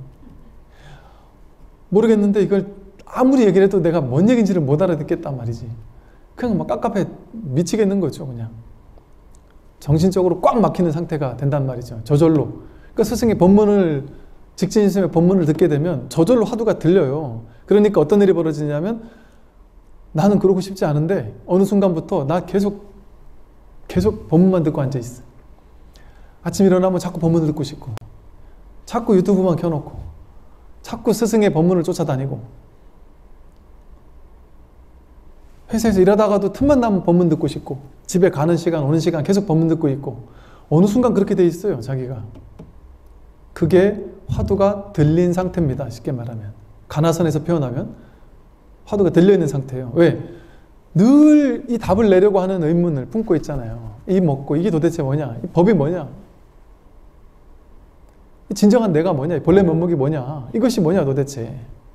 모르겠는데 이걸 아무리 얘기를 해도 내가 뭔 얘기인지를 못 알아듣겠단 말이지. 그냥 막 깝깝해 미치겠는 거죠. 그냥 정신적으로 꽉 막히는 상태가 된단 말이죠. 저절로. 그러니까 스승의 법문을, 직진스님의 법문을 듣게 되면 저절로 화두가 들려요. 그러니까 어떤 일이 벌어지냐면 나는 그러고 싶지 않은데 어느 순간부터 나 계속 계속 법문만 듣고 앉아있어. 아침 일어나면 자꾸 법문을 듣고 싶고 자꾸 유튜브만 켜놓고 자꾸 스승의 법문을 쫓아다니고 회사에서 일하다가도 틈만 나면 법문 듣고 싶고, 집에 가는 시간 오는 시간 계속 법문 듣고 있고, 어느 순간 그렇게 돼 있어요, 자기가. 그게 화두가 들린 상태입니다, 쉽게 말하면. 가나선에서 표현하면 화두가 들려있는 상태예요. 왜? 늘 이 답을 내려고 하는 의문을 품고 있잖아요. 이 먹고 이게 도대체 뭐냐? 이 법이 뭐냐? 진정한 내가 뭐냐? 본래 면목이 뭐냐? 이것이 뭐냐 도대체?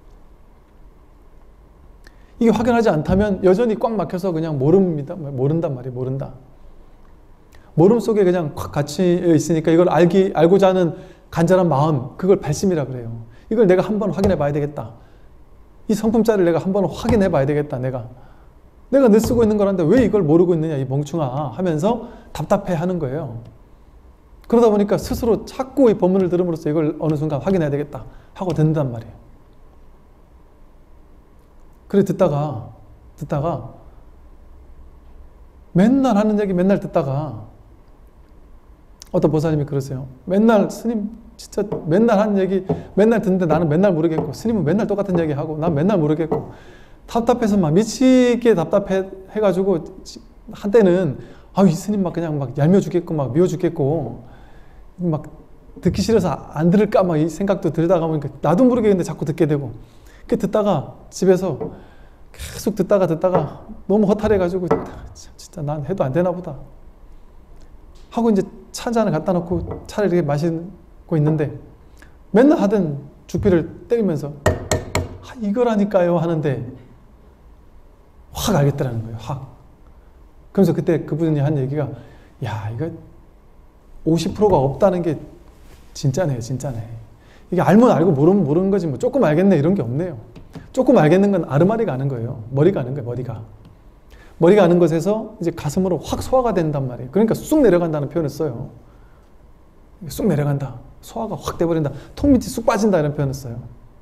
이게 확연하지 않다면 여전히 꽉 막혀서 그냥 모릅니다. 모른단 말이에요. 모른다. 모름 속에 그냥 꽉 갇혀 있으니까 이걸 알기, 알고자 하는 간절한 마음, 그걸 발심이라 그래요. 이걸 내가 한번 확인해 봐야 되겠다. 이 성품자를 내가 한번 확인해 봐야 되겠다. 내가 내가 늘 쓰고 있는 거란데 왜 이걸 모르고 있느냐 이 멍충아 하면서 답답해 하는 거예요. 그러다 보니까 스스로 자꾸 이 법문을 들음으로써 이걸 어느 순간 확인해야 되겠다 하고 듣는단 말이에요. 그래 듣다가 듣다가 맨날 하는 얘기 맨날 듣다가 어떤 보살님이 그러세요. 맨날 스님 진짜 맨날 하는 얘기 맨날 듣는데 나는 맨날 모르겠고, 스님은 맨날 똑같은 얘기 하고 난 맨날 모르겠고, 답답해서 막 미치게 답답해 해가지고 한때는 아이 스님 막 그냥 막 얄미워 죽겠고 막 미워 죽겠고 막 듣기 싫어서 안 들을까 막 이 생각도 들다가 보니까 나도 모르게 근데 자꾸 듣게 되고, 그 듣다가 집에서 계속 듣다가 듣다가 너무 허탈해가지고 진짜 난 해도 안 되나 보다 하고 이제 차 한 잔을 갖다 놓고 차를 이렇게 마시고 있는데 맨날 하던 죽비를 때리면서 아, 이거라니까요 하는데 확 알겠더라는 거예요. 확. 그러면서 그때 그분이 한 얘기가 야 이거 오십 퍼센트가 없다는 게 진짜네 진짜네. 이게 알면 알고 모르면 모르는 거지 뭐 조금 알겠네 이런 게 없네요. 조금 알겠는 건 아르마리가 아는 거예요. 머리가 아는 거예요. 머리가. 머리가 아는 것에서 이제 가슴으로 확 소화가 된단 말이에요. 그러니까 쑥 내려간다는 표현을 써요. 쑥 내려간다. 소화가 확 돼버린다. 통 밑이 쑥 빠진다 이런 표현을 써요.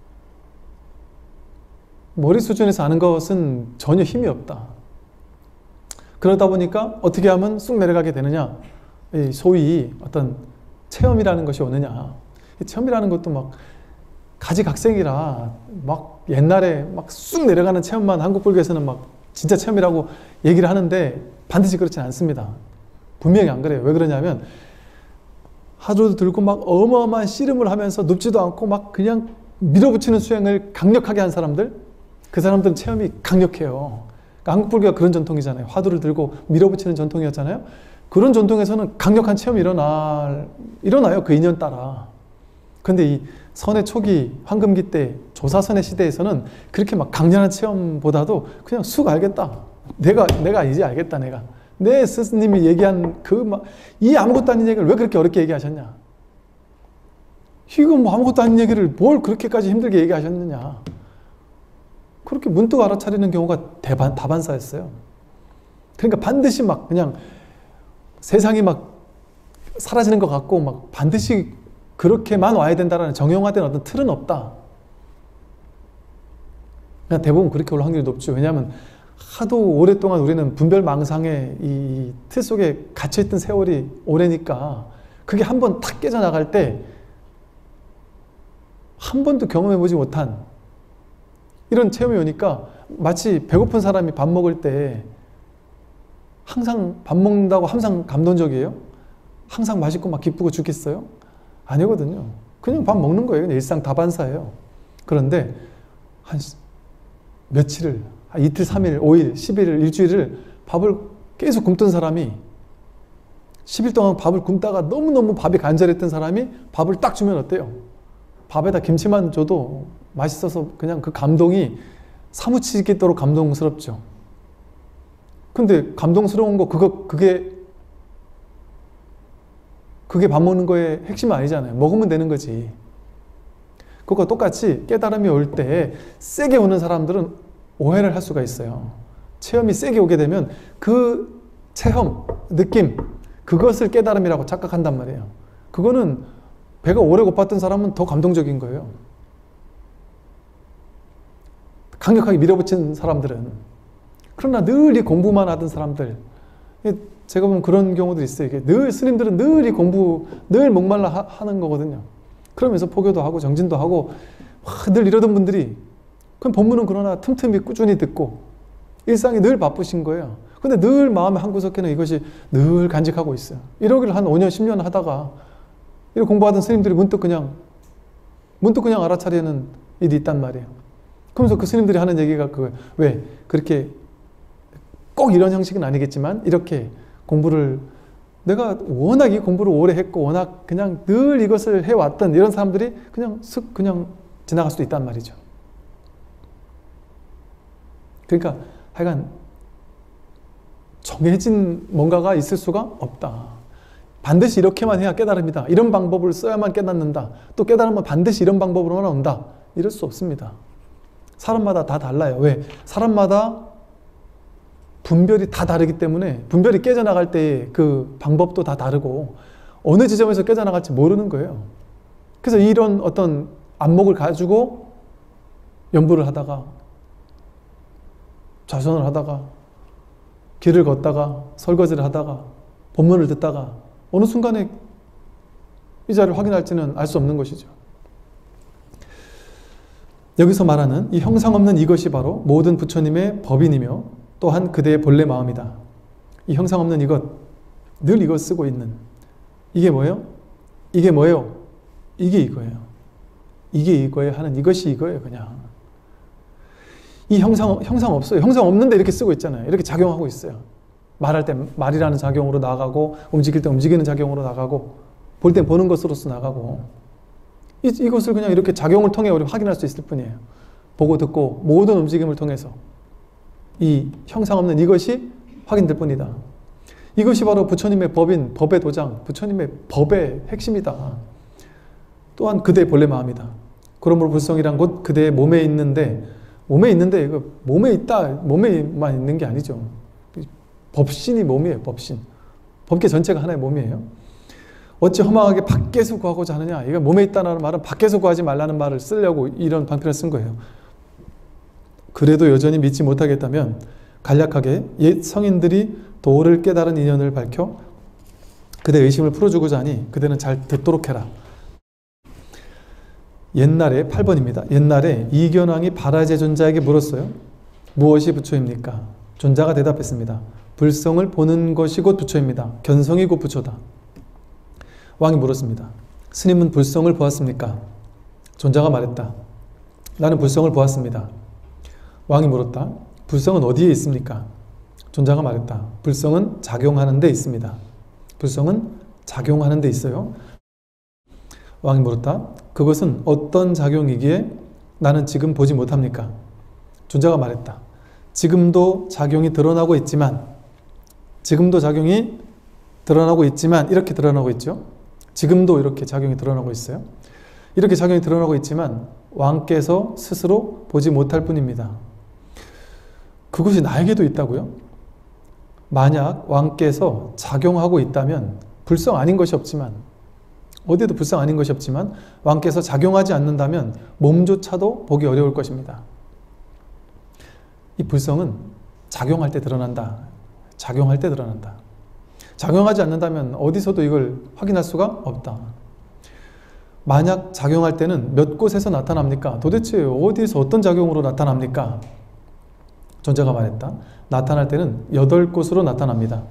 머리 수준에서 아는 것은 전혀 힘이 없다. 그러다 보니까 어떻게 하면 쑥 내려가게 되느냐. 소위 어떤 체험이라는 것이 오느냐. 체험이라는 것도 막 가지각색이라 막 옛날에 막 쑥 내려가는 체험만 한국 불교에서는 막 진짜 체험이라고 얘기를 하는데 반드시 그렇지는 않습니다. 분명히 안 그래요. 왜 그러냐면 하루도 들고 막 어마어마한 씨름을 하면서 눕지도 않고 막 그냥 밀어붙이는 수행을 강력하게 한 사람들, 그 사람들은 체험이 강력해요. 그러니까 한국 불교가 그런 전통이잖아요. 화두를 들고 밀어붙이는 전통이었잖아요. 그런 전통에서는 강력한 체험이 일어날, 일어나요. 그 인연 따라. 근데 이 선의 초기 황금기 때 조사선의 시대에서는 그렇게 막 강렬한 체험보다도 그냥 쑥 알겠다. 내가 내가 이제 알겠다. 내가 내 스님이 얘기한 그 막 이 아무것도 아닌 얘기를 왜 그렇게 어렵게 얘기하셨냐. 이거 뭐 아무것도 아닌 얘기를 뭘 그렇게까지 힘들게 얘기하셨느냐. 그렇게 문득 알아차리는 경우가 대반, 다반사였어요. 그러니까 반드시 막 그냥 세상이 막 사라지는 것 같고 막 반드시 그렇게만 와야 된다는 정형화된 어떤 틀은 없다. 그냥 대부분 그렇게 올 확률이 높죠. 왜냐하면 하도 오랫동안 우리는 분별망상의 이 틀 속에 갇혀있던 세월이 오래니까 그게 한 번 탁 깨져나갈 때 한 번도 경험해보지 못한 이런 체험이 오니까 마치 배고픈 사람이 밥 먹을 때 항상 밥 먹는다고 항상 감동적이에요? 항상 맛있고 막 기쁘고 좋겠어요? 아니거든요. 그냥 밥 먹는 거예요. 그냥 일상 다반사예요. 그런데 한 며칠을, 한 이틀, 삼일, 오일, 십일을, 일주일을 밥을 계속 굶던 사람이 십 일 동안 밥을 굶다가 너무너무 밥이 간절했던 사람이 밥을 딱 주면 어때요? 밥에다 김치만 줘도 맛있어서 그냥 그 감동이 사무치겠도록 감동스럽죠. 근데 감동스러운 거 그거 그게 그게 밥 먹는 거의 핵심은 아니잖아요. 먹으면 되는 거지. 그것과 똑같이 깨달음이 올 때 세게 오는 사람들은 오해를 할 수가 있어요. 체험이 세게 오게 되면 그 체험, 느낌, 그것을 깨달음이라고 착각한단 말이에요. 그거는 배가 오래 고팠던 사람은 더 감동적인 거예요. 강력하게 밀어붙인 사람들은. 그러나 늘 이 공부만 하던 사람들, 제가 보면 그런 경우도 있어요. 이게 늘 스님들은 늘 이 공부, 늘 목말라 하, 하는 거거든요. 그러면서 포교도 하고 정진도 하고 와, 늘 이러던 분들이 그럼 법문은 그러나 틈틈이 꾸준히 듣고 일상이 늘 바쁘신 거예요. 근데 늘 마음의 한구석에는 이것이 늘 간직하고 있어요. 이러기를 한 오 년, 십 년 하다가 이렇게 공부하던 스님들이 문득 그냥 문득 그냥 알아차리는 일이 있단 말이에요. 그러면서 그 스님들이 하는 얘기가 그 왜 그렇게 꼭 이런 형식은 아니겠지만 이렇게 공부를 내가 워낙 이 공부를 오래 했고 워낙 그냥 늘 이것을 해왔던 이런 사람들이 그냥 슥 그냥 지나갈 수도 있단 말이죠. 그러니까 하여간 정해진 뭔가가 있을 수가 없다. 반드시 이렇게만 해야 깨달음이다. 이런 방법을 써야만 깨닫는다. 또 깨달으면 반드시 이런 방법으로만 온다. 이럴 수 없습니다. 사람마다 다 달라요. 왜? 사람마다 분별이 다 다르기 때문에 분별이 깨져나갈 때의 그 방법도 다 다르고 어느 지점에서 깨져나갈지 모르는 거예요. 그래서 이런 어떤 안목을 가지고 연부를 하다가 좌선을 하다가 길을 걷다가 설거지를 하다가 본문을 듣다가 어느 순간에 이 자리를 확인할지는 알 수 없는 것이죠. 여기서 말하는 이 형상 없는 이것이 바로 모든 부처님의 법인이며 또한 그대의 본래 마음이다. 이 형상 없는 이것, 늘 이것 쓰고 있는 이게 뭐예요? 이게 뭐예요? 이게 이거예요. 이게 이거예요 하는 이것이 이거예요. 그냥 이 형상, 형상 없어요. 형상 없는데 이렇게 쓰고 있잖아요. 이렇게 작용하고 있어요. 말할 때 말이라는 작용으로 나가고 움직일 때 움직이는 작용으로 나가고 볼 땐 보는 것으로서 나가고 이, 이것을 그냥 이렇게 작용을 통해 우리 확인할 수 있을 뿐이에요. 보고 듣고 모든 움직임을 통해서 이 형상 없는 이것이 확인될 뿐이다. 이것이 바로 부처님의 법인, 법의 도장, 부처님의 법의 핵심이다. 또한 그대의 본래 마음이다. 그러므로 불성이란 곧 그대의 몸에 있는데 몸에 있는데 이거 몸에 있다, 몸에만 있는 게 아니죠. 법신이 몸이에요. 법신. 법계 전체가 하나의 몸이에요. 어찌 허망하게 밖에서 구하고자 하느냐. 이거 몸에 있다는 말은 밖에서 구하지 말라는 말을 쓰려고 이런 방편을 쓴 거예요. 그래도 여전히 믿지 못하겠다면 간략하게 옛 성인들이 도를 깨달은 인연을 밝혀 그대 의심을 풀어주고자 하니 그대는 잘 듣도록 해라. 옛날에 팔 번입니다. 옛날에 이견왕이 바라제 존자에게 물었어요. 무엇이 부처입니까? 존자가 대답했습니다. 불성을 보는 것이 곧 부처입니다. 견성이 곧 부처다. 왕이 물었습니다. 스님은 불성을 보았습니까? 존자가 말했다. 나는 불성을 보았습니다. 왕이 물었다. 불성은 어디에 있습니까? 존자가 말했다. 불성은 작용하는 데 있습니다. 불성은 작용하는 데 있어요. 왕이 물었다. 그것은 어떤 작용이기에 나는 지금 보지 못합니까? 존자가 말했다. 지금도 작용이 드러나고 있지만 지금도 작용이 드러나고 있지만 이렇게 드러나고 있죠. 지금도 이렇게 작용이 드러나고 있어요. 이렇게 작용이 드러나고 있지만 왕께서 스스로 보지 못할 뿐입니다. 그것이 나에게도 있다고요? 만약 왕께서 작용하고 있다면 불성 아닌 것이 없지만 어디에도 불성 아닌 것이 없지만 왕께서 작용하지 않는다면 몸조차도 보기 어려울 것입니다. 이 불성은 작용할 때 드러난다. 작용할 때 드러난다. 작용하지 않는다면 어디서도 이걸 확인할 수가 없다. 만약 작용할 때는 몇 곳에서 나타납니까? 도대체 어디에서 어떤 작용으로 나타납니까? 존자가 말했다. 나타날 때는 여덟 곳으로 나타납니다.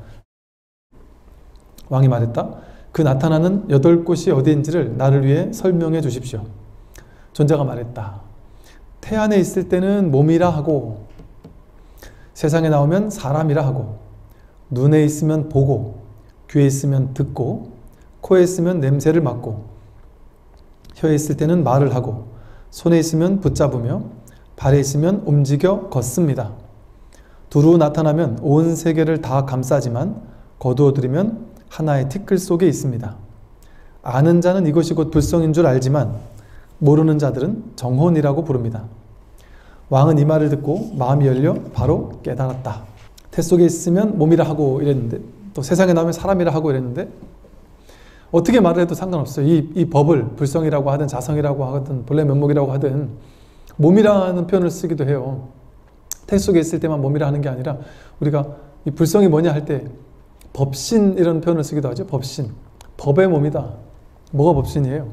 왕이 말했다. 그 나타나는 여덟 곳이 어디인지를 나를 위해 설명해 주십시오. 존자가 말했다. 태안에 있을 때는 몸이라 하고 세상에 나오면 사람이라 하고 눈에 있으면 보고 귀에 있으면 듣고 코에 있으면 냄새를 맡고 혀에 있을 때는 말을 하고 손에 있으면 붙잡으며 발에 있으면 움직여 걷습니다. 두루 나타나면 온 세계를 다 감싸지만 거두어들이면 하나의 티끌 속에 있습니다. 아는 자는 이것이 곧 불성인 줄 알지만 모르는 자들은 정혼이라고 부릅니다. 왕은 이 말을 듣고 마음이 열려 바로 깨달았다. 태 속에 있으면 몸이라 하고 이랬는데 또 세상에 나오면 사람이라 하고 이랬는데 어떻게 말을 해도 상관없어요. 이, 이 법을 불성이라고 하든 자성이라고 하든 본래 면목이라고 하든 몸이라는 표현을 쓰기도 해요. 태 속에 있을 때만 몸이라 하는 게 아니라 우리가 이 불성이 뭐냐 할 때 법신 이런 표현을 쓰기도 하죠. 법신. 법의 몸이다. 뭐가 법신이에요?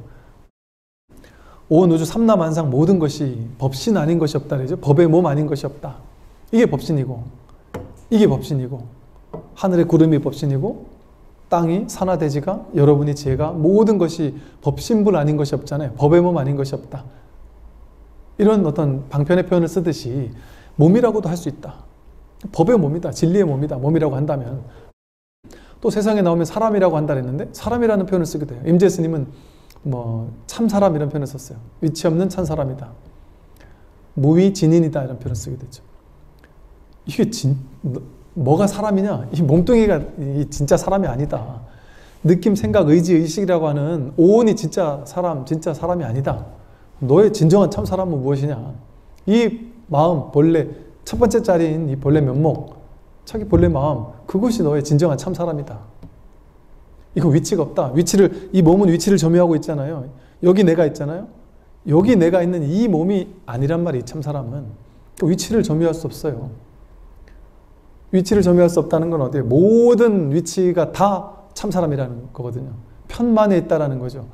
온 우주 삼라만상 모든 것이 법신 아닌 것이 없다 그러죠. 법의 몸 아닌 것이 없다. 이게 법신이고, 이게 법신이고, 하늘의 구름이 법신이고, 땅이 산하대지가 여러분이 지혜가 모든 것이 법신불 아닌 것이 없잖아요. 법의 몸 아닌 것이 없다. 이런 어떤 방편의 표현을 쓰듯이 몸이라고도 할 수 있다. 법의 몸이다. 진리의 몸이다. 몸이라고 한다면. 또 세상에 나오면 사람이라고 한다 그랬는데 사람이라는 표현을 쓰게 돼요. 임재 스님은 뭐 참사람 이런 표현을 썼어요. 위치 없는 참사람이다. 무위진인이다 이런 표현을 쓰게 되죠. 이게 진, 뭐가 사람이냐? 이 몸뚱이가 진짜 사람이 아니다. 느낌, 생각, 의지, 의식이라고 하는 오온이 진짜 사람, 진짜 사람이 아니다. 너의 진정한 참 사람은 무엇이냐? 이 마음, 본래 첫 번째 자리인 이 본래 면목, 자기 본래 마음, 그것이 너의 진정한 참 사람이다. 이거 위치가 없다. 위치를, 이 몸은 위치를 점유하고 있잖아요. 여기 내가 있잖아요. 여기 내가 있는 이 몸이 아니란 말이 참 사람은. 위치를 점유할 수 없어요. 위치를 점유할 수 없다는 건 어디에 모든 위치가 다 참 사람이라는 거거든요. 편만에 있다라는 거죠.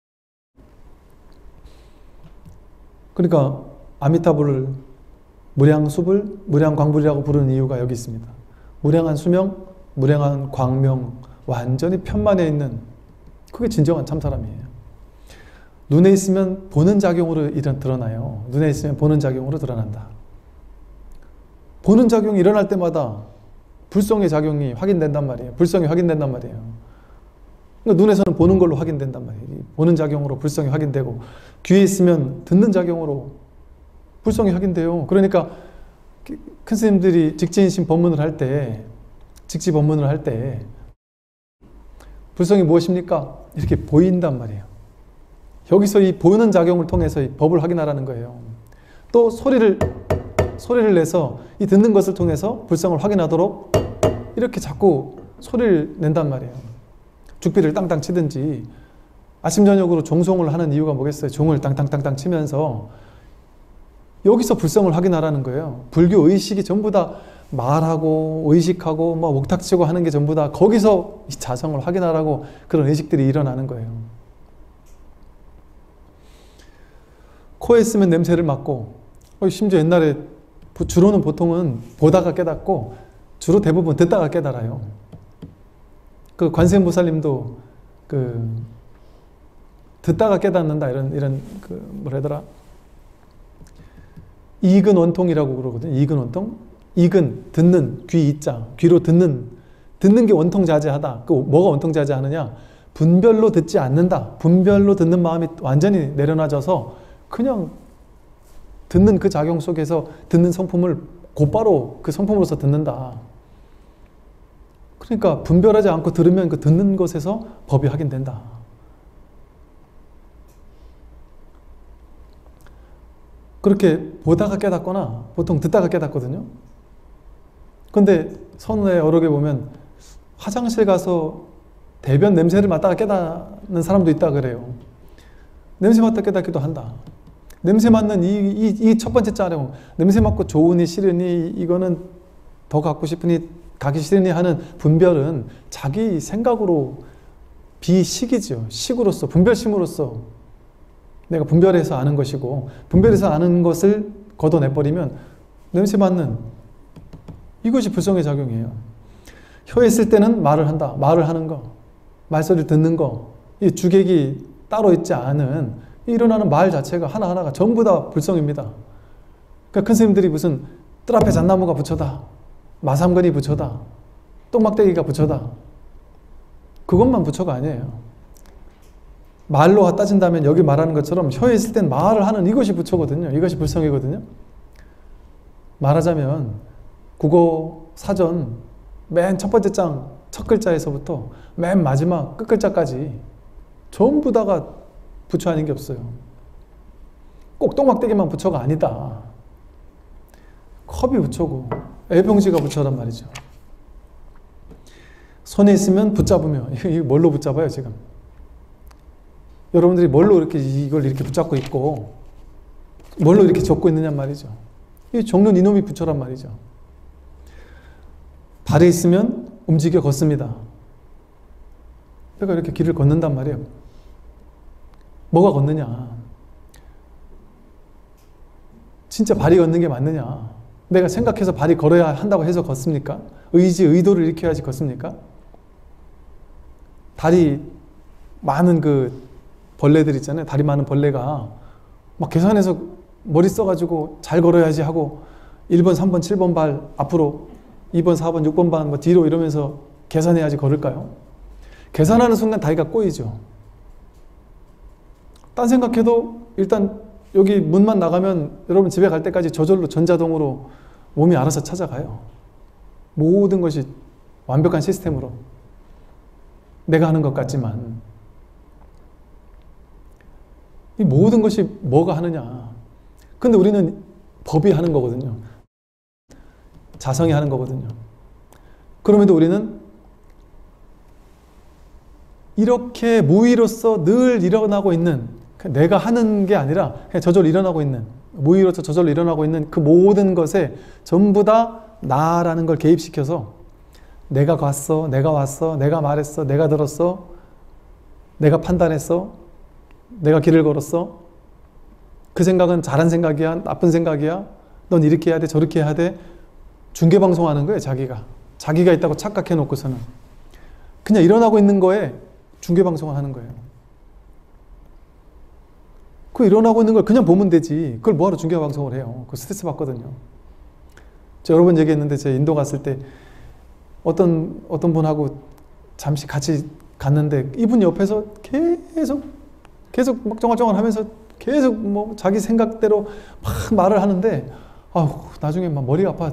그러니까 아미타불을 무량수불, 무량광불이라고 부르는 이유가 여기 있습니다. 무량한 수명, 무량한 광명, 완전히 편만에 있는, 그게 진정한 참 사람이에요. 눈에 있으면 보는 작용으로 일은 드러나요. 눈에 있으면 보는 작용으로 드러난다. 보는 작용이 일어날 때마다 불성의 작용이 확인된단 말이에요. 불성이 확인된단 말이에요. 그러니까 눈에서는 보는 걸로 확인된단 말이에요. 보는 작용으로 불성이 확인되고, 귀에 있으면 듣는 작용으로 불성이 확인돼요. 그러니까 큰 스님들이 직지인심 법문을 할 때, 직지 법문을 할 때 불성이 무엇입니까? 이렇게 보인단 말이에요. 여기서 이 보는 작용을 통해서 이 법을 확인하라는 거예요. 또 소리를 소리를 내서 이 듣는 것을 통해서 불성을 확인하도록 이렇게 자꾸 소리를 낸단 말이에요. 죽비를 땅땅 치든지, 아침 저녁으로 종송을 하는 이유가 뭐겠어요? 종을 땅땅땅땅 치면서 여기서 불성을 확인하라는 거예요. 불교 의식이 전부 다 말하고 의식하고 뭐 목탁치고 하는 게 전부 다 거기서 이 자성을 확인하라고 그런 의식들이 일어나는 거예요. 코에 있으면 냄새를 맡고, 심지어 옛날에 주로는 보통은 보다가 깨닫고 주로 대부분 듣다가 깨달아요. 그 관세음보살님도 그 듣다가 깨닫는다 이런 이런 그 뭐라 해더라, 이근 원통이라고 그러거든요. 이근 원통. 이근 듣는, 귀 이자, 귀로 듣는, 듣는 게 원통자재하다. 그 뭐가 원통자재하느냐? 분별로 듣지 않는다. 분별로 듣는 마음이 완전히 내려놔져서 그냥 듣는 그 작용 속에서 듣는 성품을 곧바로 그 성품으로서 듣는다. 그러니까 분별하지 않고 들으면 그 듣는 것에서 법이 확인된다. 그렇게 보다가 깨닫거나 보통 듣다가 깨닫거든요. 근데 선우의 어록에 보면 화장실 가서 대변 냄새를 맡다가 깨닫는 사람도 있다 그래요. 냄새 맡다 깨닫기도 한다. 냄새 맡는 이, 이, 이 첫 번째 자령, 냄새 맡고 좋으니 싫으니, 이거는 더 갖고 싶으니 가기 싫으니 하는 분별은 자기 생각으로 비식이죠. 식으로서, 분별심으로서 내가 분별해서 아는 것이고, 분별해서 아는 것을 걷어내버리면 냄새 맡는 이것이 불성의 작용이에요. 혀에 있을 때는 말을 한다. 말을 하는 거, 말소리를 듣는 거, 이 주객이 따로 있지 않은 일어나는 말 자체가 하나하나가 전부 다 불성입니다. 그러니까 큰 스님들이 무슨 뜰 앞에 잣나무가 부처다, 마삼건이 부처다, 똥막대기가 부처다, 그것만 부처가 아니에요. 말로 따진다면 여기 말하는 것처럼 혀에 있을 땐 말을 하는 이것이 부처거든요. 이것이 불성이거든요. 말하자면 국어 사전 맨 첫 번째 장 첫 글자에서부터 맨 마지막 끝 글자까지 전부 다가 부처 아닌 게 없어요. 꼭 똥막대기만 부처가 아니다. 컵이 부처고 애병지가 부처란 말이죠. 손에 있으면 붙잡으며, 이거 뭘로 붙잡아요 지금? 여러분들이 뭘로 이렇게 이걸 이렇게 붙잡고 있고 뭘로 이렇게 적고 있느냐 말이죠. 이 적는 이놈이 부처란 말이죠. 발에 있으면 움직여 걷습니다. 내가 이렇게 길을 걷는단 말이에요. 뭐가 걷느냐? 진짜 발이 걷는 게 맞느냐? 내가 생각해서 발이 걸어야 한다고 해서 걷습니까? 의지, 의도를 일으켜야지 걷습니까? 다리 많은 그 벌레들 있잖아요. 다리 많은 벌레가 막 계산해서 머리 써가지고 잘 걸어야지 하고 일 번, 삼 번, 칠 번 발 앞으로, 이 번, 사 번, 육 번 발 뭐 뒤로 이러면서 계산해야지 걸을까요? 계산하는 순간 다리가 꼬이죠. 딴 생각해도 일단 여기 문만 나가면 여러분 집에 갈 때까지 저절로 전자동으로 몸이 알아서 찾아가요. 모든 것이 완벽한 시스템으로. 내가 하는 것 같지만 이 모든 것이 뭐가 하느냐. 근데 우리는 법이 하는 거거든요. 자성이 하는 거거든요. 그럼에도 우리는 이렇게 무의로서 늘 일어나고 있는, 내가 하는 게 아니라 그냥 저절로 일어나고 있는, 무의로서 저절로 일어나고 있는 그 모든 것에 전부 다 나라는 걸 개입시켜서 내가 갔어, 내가 왔어, 내가 말했어, 내가 들었어, 내가 판단했어, 내가 길을 걸었어, 그 생각은 잘한 생각이야, 나쁜 생각이야, 넌 이렇게 해야 돼, 저렇게 해야 돼, 중계방송하는 거예요. 자기가 자기가 있다고 착각해 놓고서는 그냥 일어나고 있는 거에 중계방송을 하는 거예요. 그 일어나고 있는 걸 그냥 보면 되지, 그걸 뭐하러 중계방송을 해요. 그 스트레스 받거든요. 제가 여러 번 얘기했는데, 제가 인도 갔을 때 어떤 어떤 분하고 잠시 같이 갔는데 이분 옆에서 계속 계속 막 쩡알쩡알 하면서 계속 뭐 자기 생각대로 막 말을 하는데, 아우 나중에 막 머리가 아파.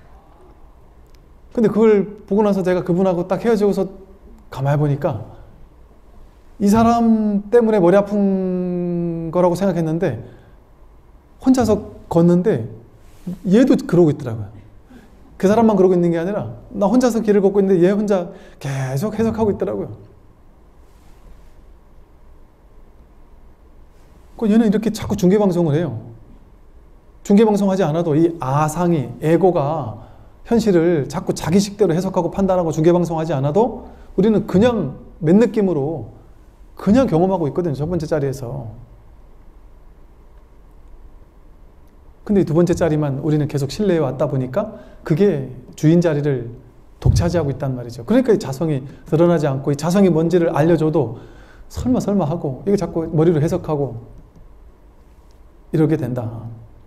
근데 그걸 보고 나서 제가 그분하고 딱 헤어지고서 가만히 보니까 이 사람 때문에 머리 아픈 거라고 생각했는데 혼자서 걷는데 얘도 그러고 있더라고요. 그 사람만 그러고 있는 게 아니라 나 혼자서 길을 걷고 있는데 얘 혼자 계속 해석하고 있더라고요. 그 얘는 이렇게 자꾸 중계방송을 해요. 중계방송하지 않아도 이 아상이, 에고가 현실을 자꾸 자기 식대로 해석하고 판단하고 중계방송하지 않아도 우리는 그냥 맨 느낌으로 그냥 경험하고 있거든요. 첫 번째 자리에서. 근데 두 번째 자리만 우리는 계속 신뢰해 왔다 보니까 그게 주인 자리를 독차지하고 있단 말이죠. 그러니까 이 자성이 드러나지 않고, 이 자성이 뭔지를 알려줘도 설마 설마 하고 이거 자꾸 머리로 해석하고 이러게 된다.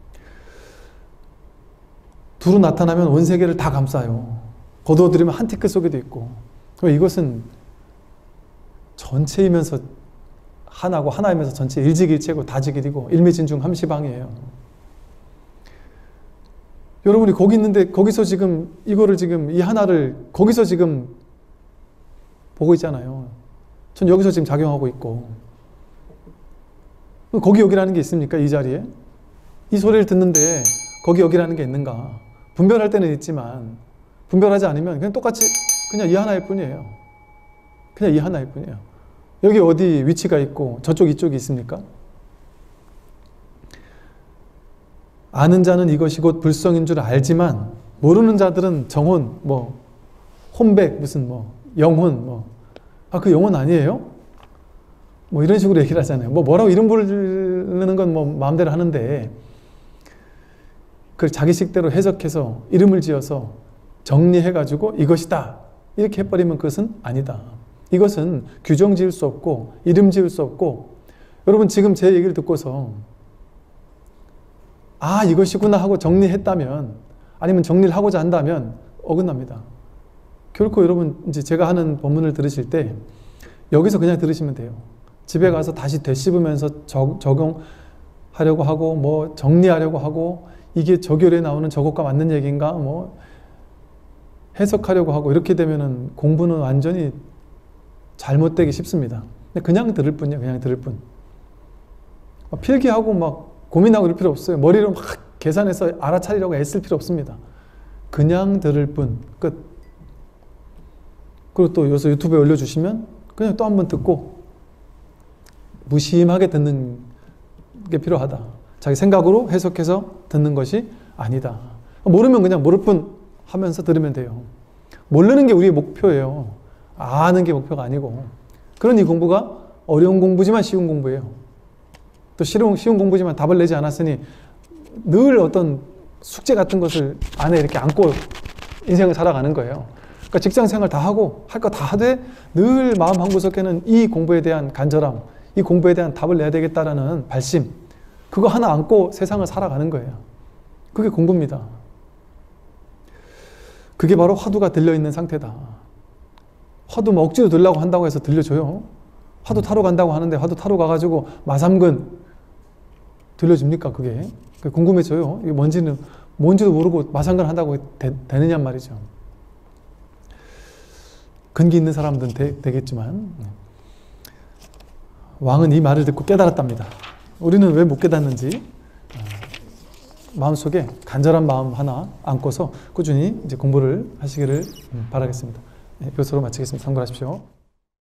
두루 나타나면 온 세계를 다 감싸요. 거두어들이면 한 티끌 속에도 있고. 이것은 전체이면서 하나고, 하나이면서 전체, 일직일체고 다직일이고 일미진중 함시방이에요. 여러분이 거기 있는데 거기서 지금 이거를 지금 이 하나를 거기서 지금 보고 있잖아요. 전 여기서 지금 작용하고 있고. 거기 여기라는 게 있습니까? 이 자리에? 이 소리를 듣는데 거기 여기라는 게 있는가? 분별할 때는 있지만 분별하지 않으면 그냥 똑같이 그냥 이 하나일 뿐이에요. 그냥 이 하나일 뿐이에요. 여기 어디 위치가 있고 저쪽 이쪽이 있습니까? 아는 자는 이것이 곧 불성인 줄 알지만 모르는 자들은 정혼, 뭐 혼백, 무슨 뭐 영혼, 뭐 아 그 영혼 아니에요? 뭐 이런 식으로 얘기를 하잖아요. 뭐 뭐라고 이름 부르는 건 뭐 마음대로 하는데 그걸 자기식대로 해석해서 이름을 지어서 정리해가지고 이것이다 이렇게 해버리면 그것은 아니다. 이것은 규정 지을 수 없고 이름 지을 수 없고, 여러분 지금 제 얘기를 듣고서 아 이것이구나 하고 정리했다면, 아니면 정리를 하고자 한다면 어긋납니다. 결코 여러분 이제 제가 하는 본문을 들으실 때 여기서 그냥 들으시면 돼요. 집에 가서 다시 되씹으면서 적, 적용하려고 하고 뭐 정리하려고 하고 이게 저결에 나오는 저것과 맞는 얘기인가 뭐 해석하려고 하고 이렇게 되면은 공부는 완전히 잘못되기 쉽습니다. 근데 그냥 들을 뿐이에요. 그냥 들을 뿐. 필기하고 막 고민하고 이럴 필요 없어요. 머리로 막 계산해서 알아차리려고 애쓸 필요 없습니다. 그냥 들을 뿐. 끝. 그리고 또 여기서 유튜브에 올려주시면 그냥 또 한 번 듣고 무심하게 듣는 게 필요하다. 자기 생각으로 해석해서 듣는 것이 아니다. 모르면 그냥 모를 뿐 하면서 들으면 돼요. 모르는 게 우리의 목표예요. 아는 게 목표가 아니고. 그런 이 공부가 어려운 공부지만 쉬운 공부예요. 또 쉬운, 쉬운 공부지만 답을 내지 않았으니 늘 어떤 숙제 같은 것을 안에 이렇게 안고 인생을 살아가는 거예요. 그러니까 직장 생활 다 하고 할 거 다 하되 늘 마음 한구석에는 이 공부에 대한 간절함, 이 공부에 대한 답을 내야 되겠다라는 발심, 그거 하나 안고 세상을 살아가는 거예요. 그게 공부입니다. 그게 바로 화두가 들려있는 상태다. 화두 뭐 억지로 들려고 한다고 해서 들려줘요? 화두 타러 간다고 하는데 화두 타러 가가지고 마삼근 들려줍니까 그게? 그게 궁금해져요. 이게 뭔지는 뭔지도 모르고 마삼근 한다고 되, 되느냐 말이죠. 근기 있는 사람들은 되, 되겠지만 왕은 이 말을 듣고 깨달았답니다. 우리는 왜 못 깨닫는지 마음속에 간절한 마음 하나 안고서 꾸준히 이제 공부를 하시기를 바라겠습니다. 네, 이것으로 마치겠습니다. 참고하십시오.